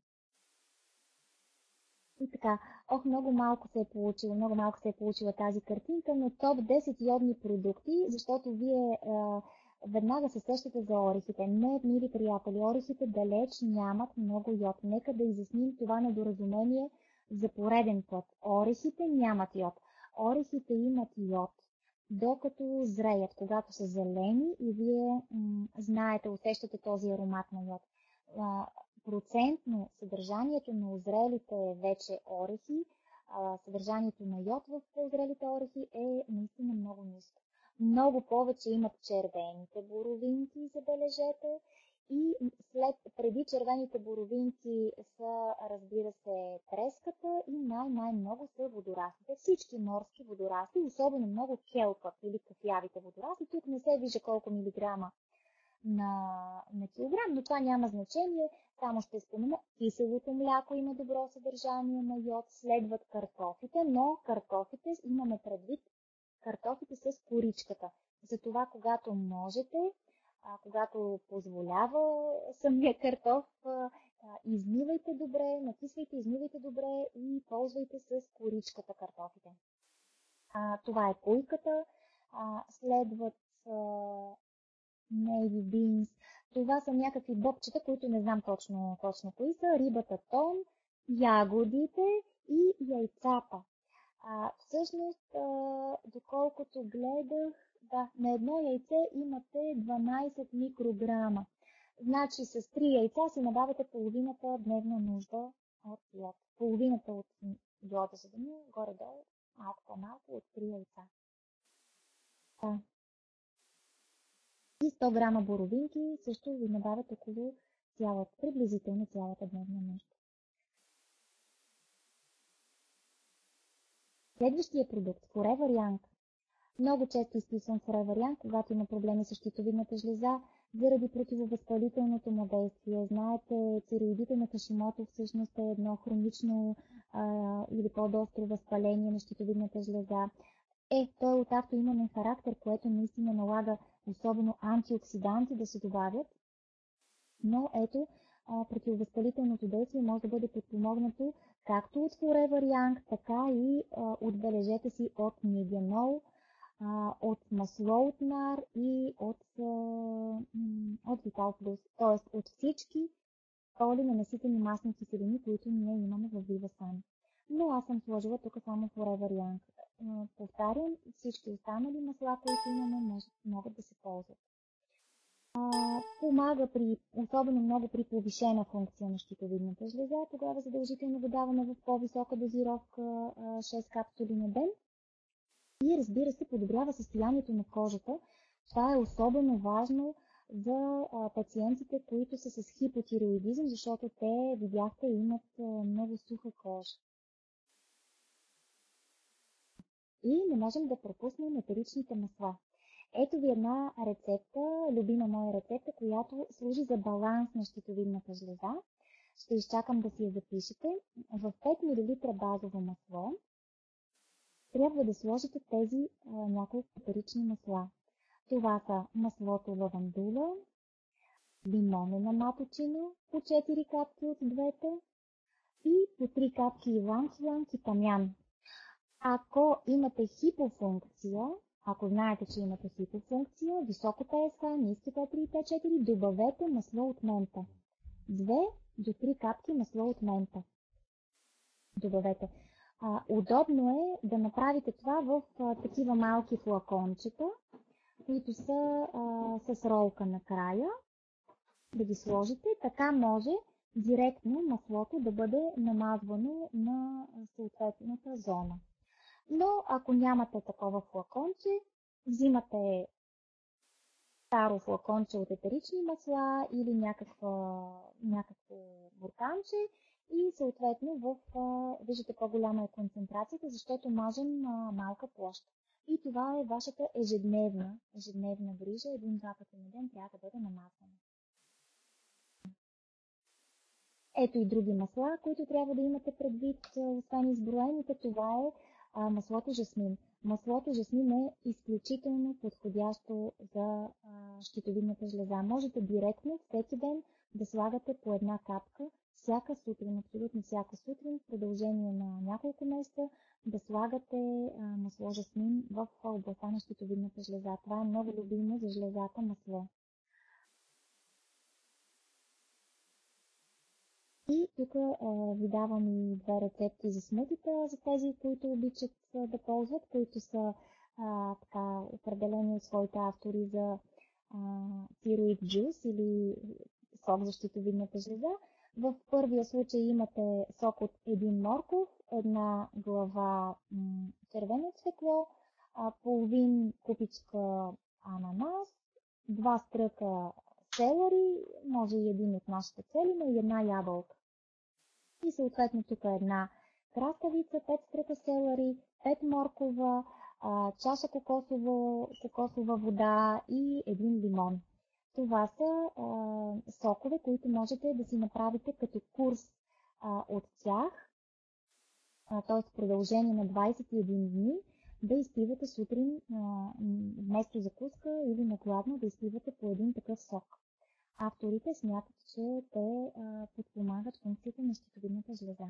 И така, ох, много малко се е получила, много малко се е получила тази картинка, но топ десет йодни продукти, защото вие а, веднага се сещате за орехите. Не, мили приятели, орехите далеч нямат много йод. Нека да изясним това недоразумение за пореден път. Орехите нямат йод. Орехите имат йод, докато зреят, когато са зелени и вие м- знаете, усещате този аромат на йод. А, процентно съдържанието на озрелите вече орехи, а, съдържанието на йод в озрелите орехи е наистина много ниско. Много повече имат червените боровинки, забележете, и след, преди червените боровинки са, разбира се, треската и най-най-много са водорастите. Всички морски водорасти, особено много келпът или кафявите водорасти. Тук не се вижда колко милиграма на, на килограм, но това няма значение. Само ще спомена, киселото мляко има добро съдържание на йод, следват картофите, но картофите имаме предвид картофите с коричката. Затова, когато можете, а, когато позволява самия картоф, а, измивайте добре, накисвайте, измивайте добре и ползвайте с коричката картофите. А, това е пуйката, а, следват а, navy beans. Това са някакви бобчета, които не знам точно, точно кои са. Рибата тон, ягодите и яйцата. А, всъщност, а, доколкото гледах, да, на едно яйце имате дванайсет микрограма. Значи с три яйца си набавяте половината дневна нужда от йод. Половината от йода за деня, горе-долу, малко по-малко от три яйца. Да. И сто грама боровинки също ви набавят около цялата, приблизително цялата дневна нужда. Следващия продукт, Forever Young. Много често изписвам Forever Young, когато има проблеми с щитовидната жлеза, заради противовъзпалителното му действие. Знаете, тироидите на Хашимото всъщност е едно хронично а, или по-остро възпаление на щитовидната жлеза. Е, той е от автоимунен характер, което наистина налага особено антиоксиданти да се добавят. Но ето, а, противовъзпалителното действие може да бъде подпомогнато както от Forever Young, така и а, отбележете си от Нигенол, а, от масло от нар и от, а, от Vital Plus, т.е. от всички полиненаситени масни киселини, които ние имаме в Vivasan. Но аз съм сложила тук само Forever Young. Повтарям, всички останали масла, които имаме, могат да се ползват. А, помага при, особено много при повишена функция на щитовидната жлеза. Тогава задължително го даваме в по-висока дозировка, шест капсули на ден. И разбира се, подобрява състоянието на кожата. Това е особено важно за а, пациентите, които са с хипотироидизъм, защото те, видяхте, имат а, много суха кожа. И не можем да пропуснем етеричните масла. Ето ви една рецепта, любима моя рецепта, която служи за баланс на щитовидната жлеза. Ще изчакам да си я запишете. В пет милилитра базово масло трябва да сложите тези а, няколко етерични масла. Това са маслото лавандула, лимонена маточина, по четири капки от двете и по три капки иланг-иланг и тамян. Ако имате хипофункция, ако знаете, че имате хипофункция, високо Т С Х, ниски Т три и Т четири, добавете масло от мента. две до три капки масло от мента. Добавете. А, удобно е да направите това в а, такива малки флакончета, които са а, с ролка на края. Да ги сложите, така може директно маслото да бъде намазвано на съответната зона. Но ако нямате такова флаконче, взимате старо флаконче от етерични масла или някаква, някакво бурканче и съответно в, виждате по-голяма е концентрацията, защото мажем на малка площ. И това е вашата ежедневна, ежедневна грижа, един-два пъти на ден трябва да бъде намазвана. Ето и други масла, които трябва да имате предвид, освен изброените, това е а, маслото жасмин. Маслото жасмин е изключително подходящо за а, щитовидната жлеза. Можете директно всеки ден да слагате по една капка, всяка сутрин, абсолютно всяка сутрин, в продължение на няколко месеца, да слагате а, масло жасмин в областта на щитовидната жлеза. Това е много любимо за жлезата масло. И тук ви давам и две рецепти за смутита, за тези, които обичат а, да ползват, които са а, така, определени от своите автори за тироид джус или сок за щитовидната жлеза. В първия случай имате сок от един морков, една глава м- червено цвекло, а, половин купичка ананас, два стръка селери, може и един от нашите цели, но и една ябълка. И съответно тук е една краставица, пет стръка селери, пет моркова, а, чаша кокосова, кокосова вода и един лимон. Това са а, сокове, които можете да си направите като курс а, от тях, т.е. в продължение на двайсет и един дни, да изпивате сутрин а, вместо закуска или на гладно да изпивате по един такъв сок. Авторите смятат, че те а, подпомагат функцията на щитовидната жлеза.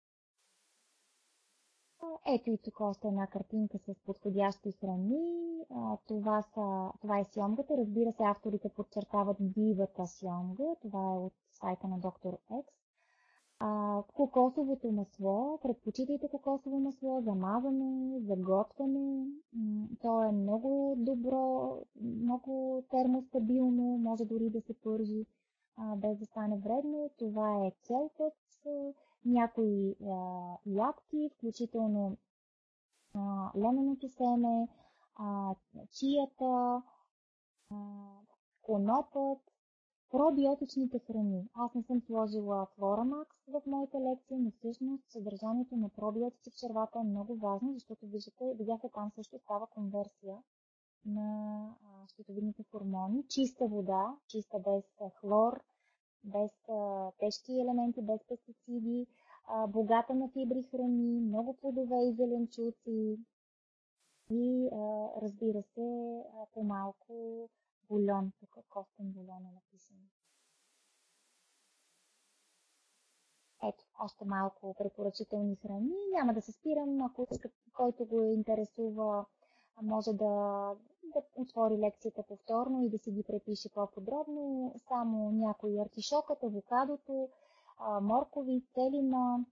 Ето и тук още една картинка с подходящи храни. А, това, са, това е сьомгата. Разбира се, авторите подчертават дивата сьомга. Това е от сайта на доктор Екс. А, кокосовото масло, предпочитайте кокосово масло за мазане, за готвене. То е много добро, много термостабилно, може дори да се пържи а, без да стане вредно. Това е целпът, някои а, ядки, включително а, леменото семе, а, чията, а, конопът, пробиотичните храни. Аз не съм сложила Floramаx в моите лекции, но всъщност съдържанието на пробиотици в червата е много важно, защото виждате, видяхте там също става конверсия на а, щитовидните хормони. Чиста вода, чиста без хлор, без а, тежки елементи, без пестициди, а, богата на фибри храни, много плодове и зеленчуци и а, разбира се а, по-малко бульон, тук костен бульон е написано. Ето, още малко препоръчителни храни. Няма да се спирам, ако искат, който го интересува, може да, да отвори лекцията повторно и да си ги препише по-подробно. Само някои артишокът, авокадото, моркови, целина,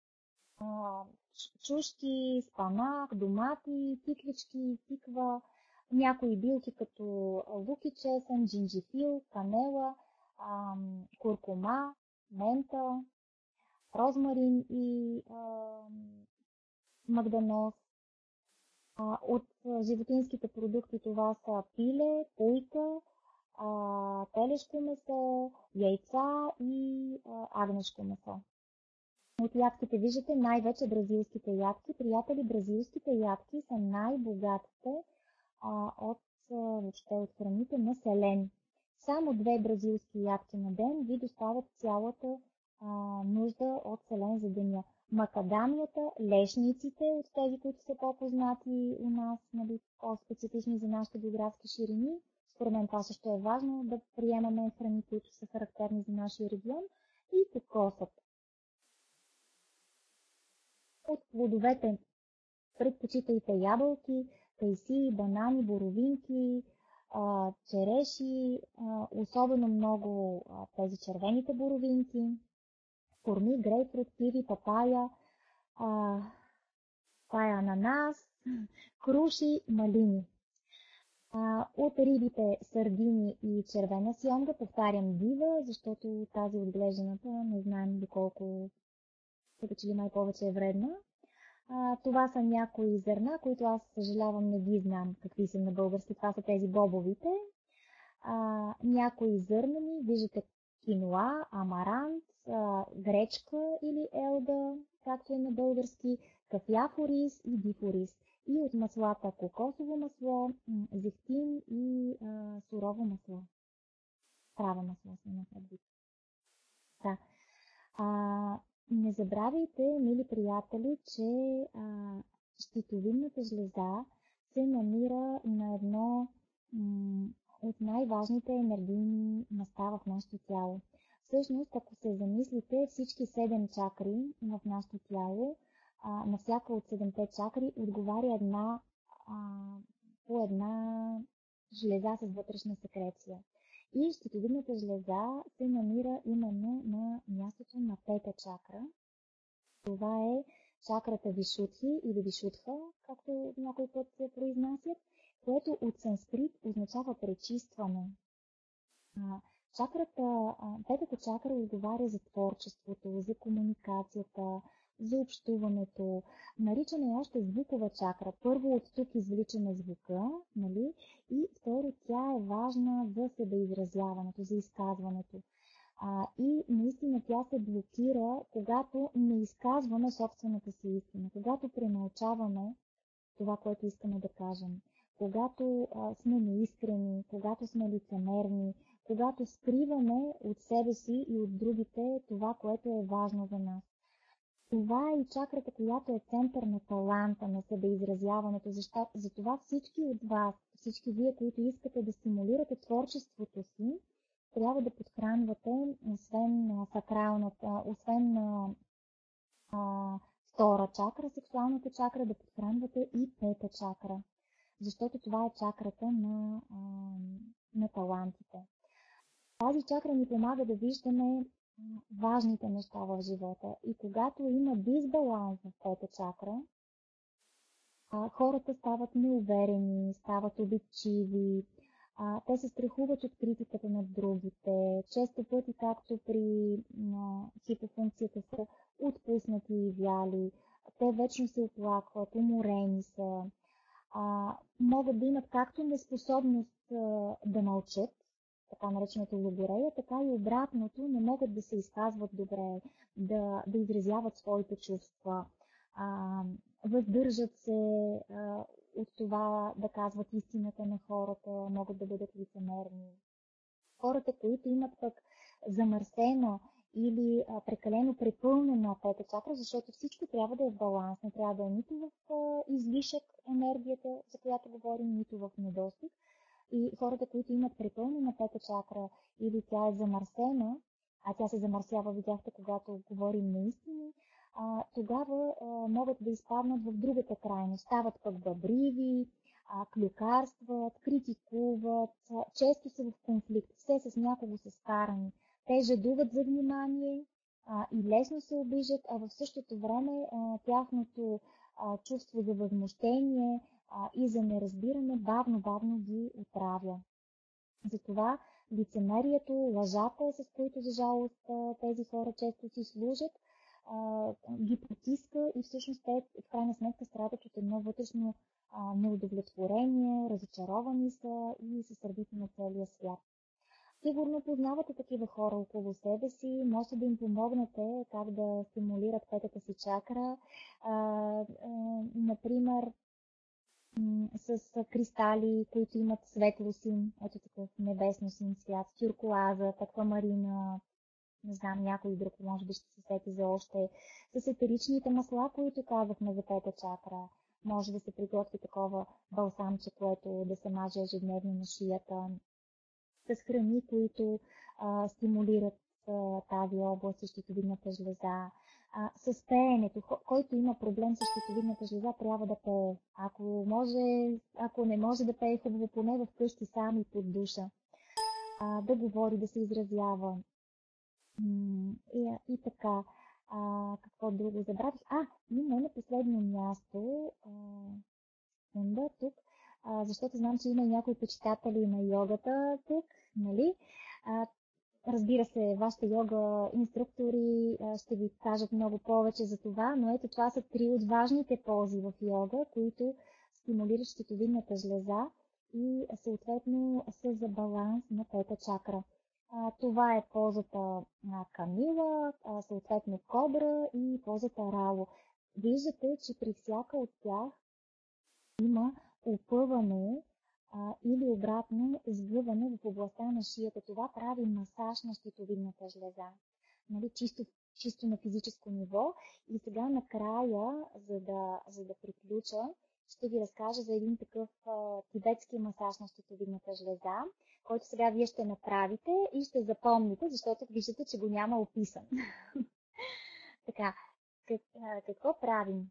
чушки, спанак, домати, тиквички, тиква, някои билки като лук и чесън, джинджифил, канела, куркума, мента, розмарин и а, магданоз. А, от а, животинските продукти това са пиле, пуйка, а, телешко месо, яйца и а, агнешко месо. От ядките виждате най-вече бразилските ядки. Приятели, бразилските ядки са най-богатите а, от, въобще, от храните на селен. Само две бразилски ядки на ден ви доставят цялата а, нужда от селен за деня. Макадамията, лешниците, от тези, които са по-познати у нас, нали, по-специфични за нашите географски ширини. Според мен това също е важно да приемаме храни, които са характерни за нашия регион. И кокосът. От плодовете предпочитайте ябълки, кайсии, банани, боровинки, а, череши, а, особено много а, тези червените боровинки, корми, грейпфрут, киви, папая, а, това е ананас, круши, малини. А, от рибите сардини и червена сьомга, повтарям дива, защото тази отглежданата не знаем доколко, като че ли най-повече е вредна. А, това са някои зърна, които аз съжалявам не ги знам какви са на български. Това са тези бобовите. А, някои зърнени, виждате киноа, амарант, а, гречка или елда, както е на български, кафяво рис и дифо рис. И от маслата кокосово масло, зехтин и а, сурово масло. Трава масло се напредвид. Да. А, не забравяйте, мили приятели, че а, щитовидната жлеза се намира на едно м- от най-важните енергийни места в нашето тяло. Всъщност, ако се замислите, всички седем чакри в нашето тяло, а, на всяка от седемте чакри отговаря една, а, по една жлеза с вътрешна секреция. И щитовидната жлеза се намира именно на мястото на пета чакра. Това е чакрата Вишудхи или Вишудха, както някой път се произнасят, което от санскрит означава пречистване. Чакрата, петата чакра отговаря за творчеството, за комуникацията, за общуването. Наричаме още звукова чакра. Първо от тук извличаме звука, нали? И второ, тя е важна за себеизразяването, за изказването. А, и наистина тя се блокира, когато не изказваме собствената си истина, когато премълчаваме това, което искаме да кажем, когато а, сме неискрени, когато сме лицемерни, когато скриваме от себе си и от другите това, което е важно за нас. Това е и чакрата, която е център на таланта, на себеизразяването, защото затова всички от вас, всички вие, които искате да стимулирате творчеството си, трябва да подхранвате, освен на сакралната, освен на а, втора чакра, сексуалната чакра, да подхранвате и пета чакра, защото това е чакрата на, а, на талантите. Тази чакра ни помага да виждаме важните неща в живота. И когато има дисбаланс в пета чакра, а, хората стават неуверени, стават обидчиви, а, те се страхуват от критиката на другите. Често пъти, както при а, хипофункцията, са отпуснати и вяли, те вечно се оплакват, уморени са, а, могат да имат както неспособност а, да мълчат, така наречената логорея, така и обратното, не могат да се изказват добре, да, да изразяват своите чувства, а, въздържат се а, от това да казват истината на хората, могат да бъдат лицемерни. Хората, които имат пък замърсена или а, прекалено препълнена пета чакра, защото всичко трябва да е в баланс, не трябва да е нито в а, излишък енергията, за която говорим, нито в недостиг. И хората, които имат препълнена пета чакра или тя е замърсена, а тя се замърсява, видяхте, когато говорим наистина, а, тогава а, могат да изпаднат в другата крайност. Стават пък бъбриви, а, клюкарстват, критикуват, а, често са в конфликт, все с някого са скарани. Те жадуват за внимание а, и лесно се обижат, а в същото време а, тяхното а, чувство за възмущение а, и за неразбиране бавно-бавно ги отравя. Затова лицемерието, лъжата, с които за жалост тези хора често си служат, а, ги потиска и всъщност те в крайна сметка страдат от едно вътрешно а, неудовлетворение, разочаровани са и се сърдите на целия свят. Сигурно познавате такива хора около себе си, може да им помогнете как да стимулират петата си чакра. А, а, например, с кристали, които имат светло син, ето такъв небесно син цвят, тюркоаза, аквамарина, не знам, някой друг може би ще се сети за още, с етеричните масла, които казахме за пета чакра. Може да се приготви такова балсамче, което да се маже ежедневно на шията, с храни, които а, стимулират а, тази област и щитовидната жлеза. А, с пеенето, който има проблем с щитовидната жлеза, трябва да пее. Ако може, ако не може да пее хубаво, поне в къщи сам и под душа. А, да говори, да се изразява. М- и, и така. А, какво друго забравих? А, и не на последно място, а, секунда, тук, а, защото знам, че има и някои почитатели на йогата тук, нали? А, разбира се, вашите йога инструктори а, ще ви кажат много повече за това, но ето това са три от важните пози в йога, които стимулират щитовидната жлеза и съответно са за баланс на пета чакра. А, това е позата на Камила, а, съответно Кобра и позата Рало. Виждате, че при всяка от тях има опъване а, или обратно сгъване в областта на шията. Това прави масаж на щитовидната жлеза. Нали, чисто, чисто на физическо ниво. И сега накрая, за да, за да приключа, ще ви разкажа за един такъв а, тибетски масаж на щитовидната жлеза, който сега вие ще направите и ще запомните, защото виждате, че го няма описан. Така, как, а, какво правим?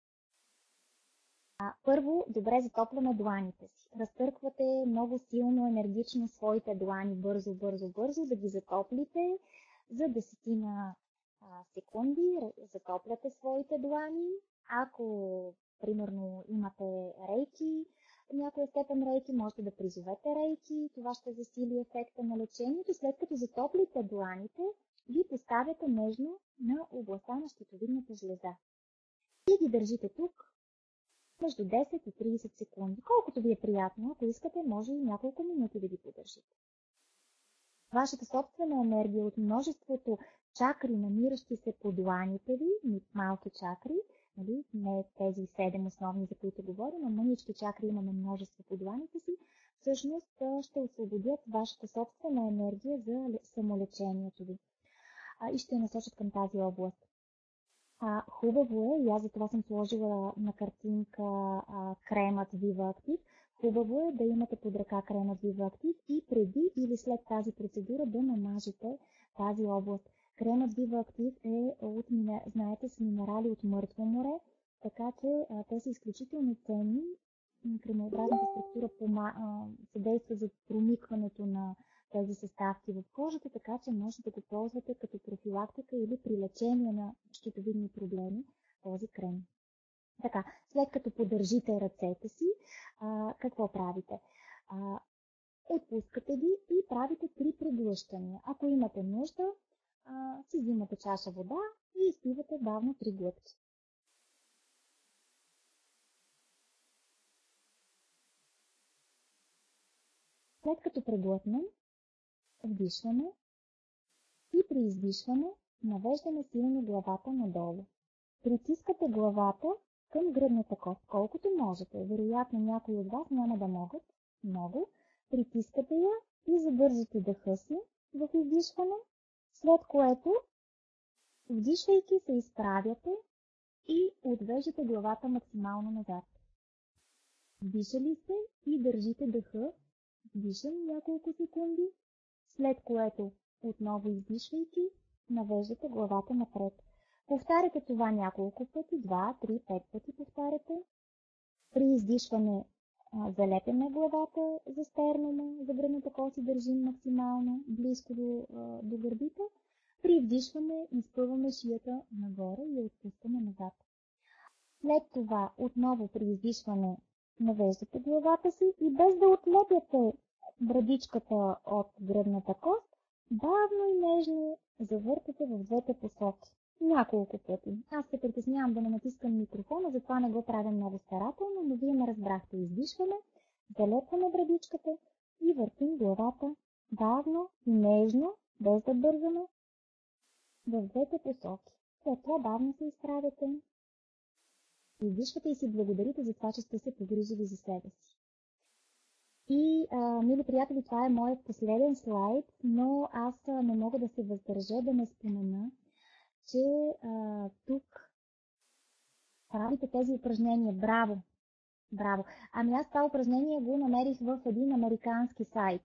А, първо, добре затопляме дланите си. Разтърквате много силно, енергично своите длани, бързо, бързо, бързо, да ги затоплите за десетина а, секунди. Затопляте своите длани. Ако, примерно, имате рейки, някоя степен рейки, можете да призовете рейки. Това ще засили ефекта на лечението. След като затоплите дланите, ги поставяте нежно на областта на щитовидната жлеза. И ги държите тук между десет и тридесет секунди. Колкото ви е приятно, ако искате, може и няколко минути да ги поддържите. Вашата собствена енергия от множеството чакри, намиращи се по дланите ви, малки чакри, нали, не тези седем основни, за които говорим, а мънички чакри имаме множество по дланите си, всъщност ще освободят вашата собствена енергия за самолечението ви и ще я насочат към тази област. А, хубаво е, и аз за това съм сложила на картинка а, кремът Viva Active. Хубаво е да имате под ръка кремът Viva Active и преди или след тази процедура да намажете тази област. Кремът Viva Active е от, знаете, с минерали от мъртво море, така че а, те са изключително ценни. Кремообразната структура пома, а, съдейства за проникването на тези съставки в кожата, така че може да го ползвате като профилактика или при лечение на щитовидни проблеми този крем. Така, след като поддържите ръцете си, а, какво правите? А, отпускате ги и правите три преглъщания. Ако имате нужда, а, си взимате чаша вода и изпивате бавно три глътки. След като преглътнем, вдишваме и при издишване навеждаме силно главата надолу. Притискате главата към гръдната кост, колкото можете. Вероятно някои от вас няма да могат много. Притискате я и задържате дъха си в издишване, след което, вдишвайки, се изправяте и отвеждате главата максимално назад. Вдишали сте и държите дъха, вдишам няколко секунди, след което отново издишвайки, навеждате главата напред. Повтаряте това няколко пъти, два, три, пет пъти повтаряте. При издишване залепяме главата за стернума, за гръдната кост и държим максимално близко до, до гърдите. При вдишване изпъваме шията нагоре и я отпускаме назад. След това отново при издишване навеждате главата си и без да отлепяте брадичката от гръдната кост, бавно и нежно завъртате в двете посоки. Няколко пъти. Аз се притеснявам да не натискам микрофона, затова не го правя много старателно, но вие ме разбрахте. Издишваме, залепваме брадичката и въртим главата бавно и нежно, без да бързаме, в двете посоки. След това бавно се изправяте. Издишвате и си благодарите за това, че сте се погрижили за себе си. И, а, мили приятели, това е моят последен слайд, но аз а, не мога да се въздържа да не спомена, че а, тук правите тези упражнения. Браво! Браво! Ами аз това упражнение го намерих в един американски сайт.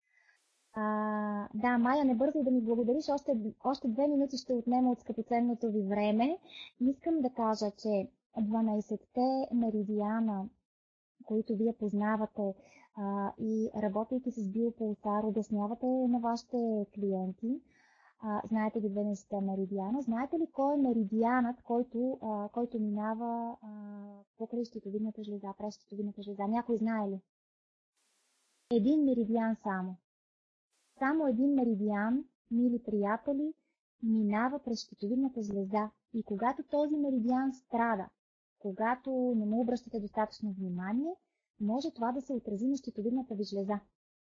А, да, Майя, не бързай да ми благодариш, още, още две минути ще отнема от скъпоценното ви време. Искам да кажа, че дванайсетте меридиана, които вие познавате а, и работейки с биопулсар, обяснявате на вашите клиенти, а, знаете ги дванайсетте меридиана, знаете ли кой е меридианът, който, а, който минава а, покрай щитовидната жлеза, през щитовидната жлеза? Някой знае ли? Един меридиан само. Само един меридиан, мили приятели, минава през щитовидната жлеза. И когато този меридиан страда, когато не му обръщате достатъчно внимание, може това да се отрази на щитовидната ви жлеза.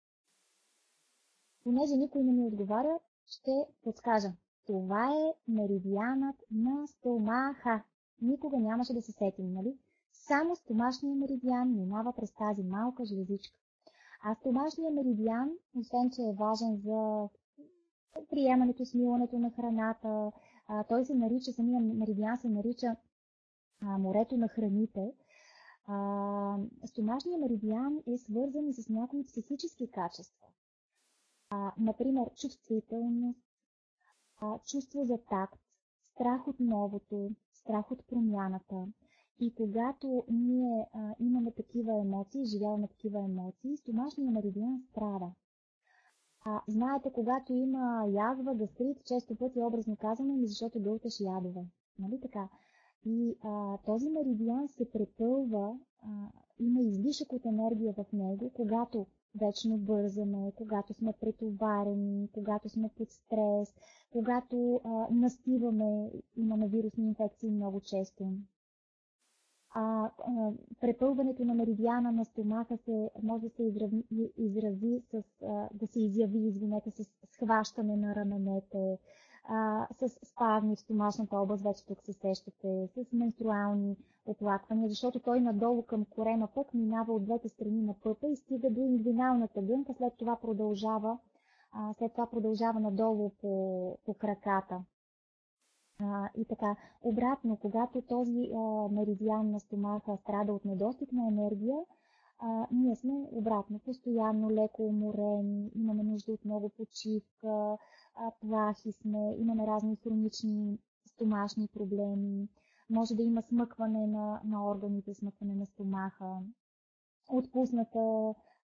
Понеже никой не ми отговаря, ще подскажа. Това е меридианът на стомаха. Никога нямаше да се сетим, нали? Само стомашният меридиан минава през тази малка жлезичка. А стомашният меридиан, освен че е важен за приемането, смилането на храната, той се нарича, самия меридиан се нарича а, морето на храните. А, стомашният меридиан е свързан и с някои психически качества. А, например, чувствителност, а, чувство за такт, страх от новото, страх от промяната. И когато ние а, имаме такива емоции, живяваме такива емоции, стомашният меридиан страда. А, знаете, когато има язва, гастрит, често пъти образно казваме, защото гълташ ядове. Нали така? И а, този меридиан се препълва, а, има излишък от енергия в него, когато вечно бързаме, когато сме претоварени, когато сме под стрес, когато а, настиваме, имаме вирусни инфекции много често. А, а, препълването на меридиана на стомаха се, може да се изрази, изрази с, а, да се изяви, извинете, с схващане на раменете, а, с спазми в стомашната област, вече тук се сещате, с менструални оплаквания, защото той надолу към корема пък минава от двете страни на пъпа и стига до ингвиналната гънка, след това продължава, а, след това продължава надолу по, по краката. А, и така, обратно, когато този а, меридиан на стомаха страда от недостиг на енергия, а, ние сме обратно, постоянно леко уморени, имаме нужда от много почивка, а, плахи сме, имаме разни хронични стомашни проблеми, може да има смъкване на, на органите, смъкване на стомаха, отпусната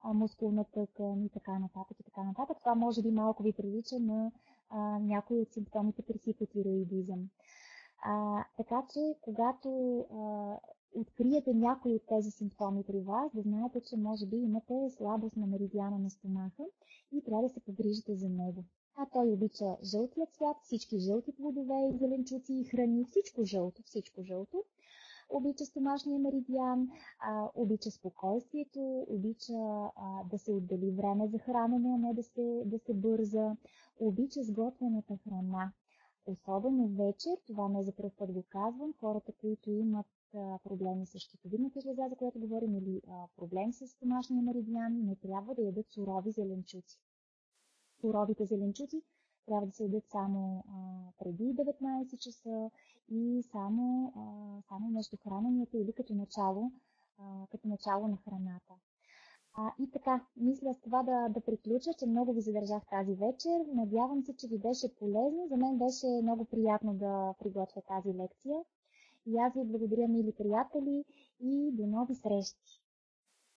а, мускулна тъкан и така нататък и така нататък. Това може би малко ви прилича на а, някои от симптомите при хипотироидизъм. А, така че, когато а, откриете някои от тези симптоми при вас, да знаете, че може би имате слабост на меридиана на стомаха и трябва да се погрижите за него. А той обича жълтия цвят, всички жълти плодове и зеленчуци и храни, всичко жълто, всичко жълто. Обича стомашния меридиан, а, обича спокойствието, обича а, да се отдели време за хранене, а не да се, да се бърза, обича сготвената храна. Особено вечер, това не за първ път го казвам, хората, които имат а, проблеми с щитовидната жлеза, за която говорим, или а, проблем с стомашния меридиан, не трябва да ядат сурови зеленчуци. Суровите зеленчуци трябва да се ядат само а, преди деветнайсет часа и само, а, само между храненето или като начало, а, като начало на храната. А, и така, мисля с това да, да приключа, че много ви задържах тази вечер. Надявам се, че ви беше полезно. За мен беше много приятно да приготвя тази лекция. И аз ви благодаря, мили приятели, и до нови срещи!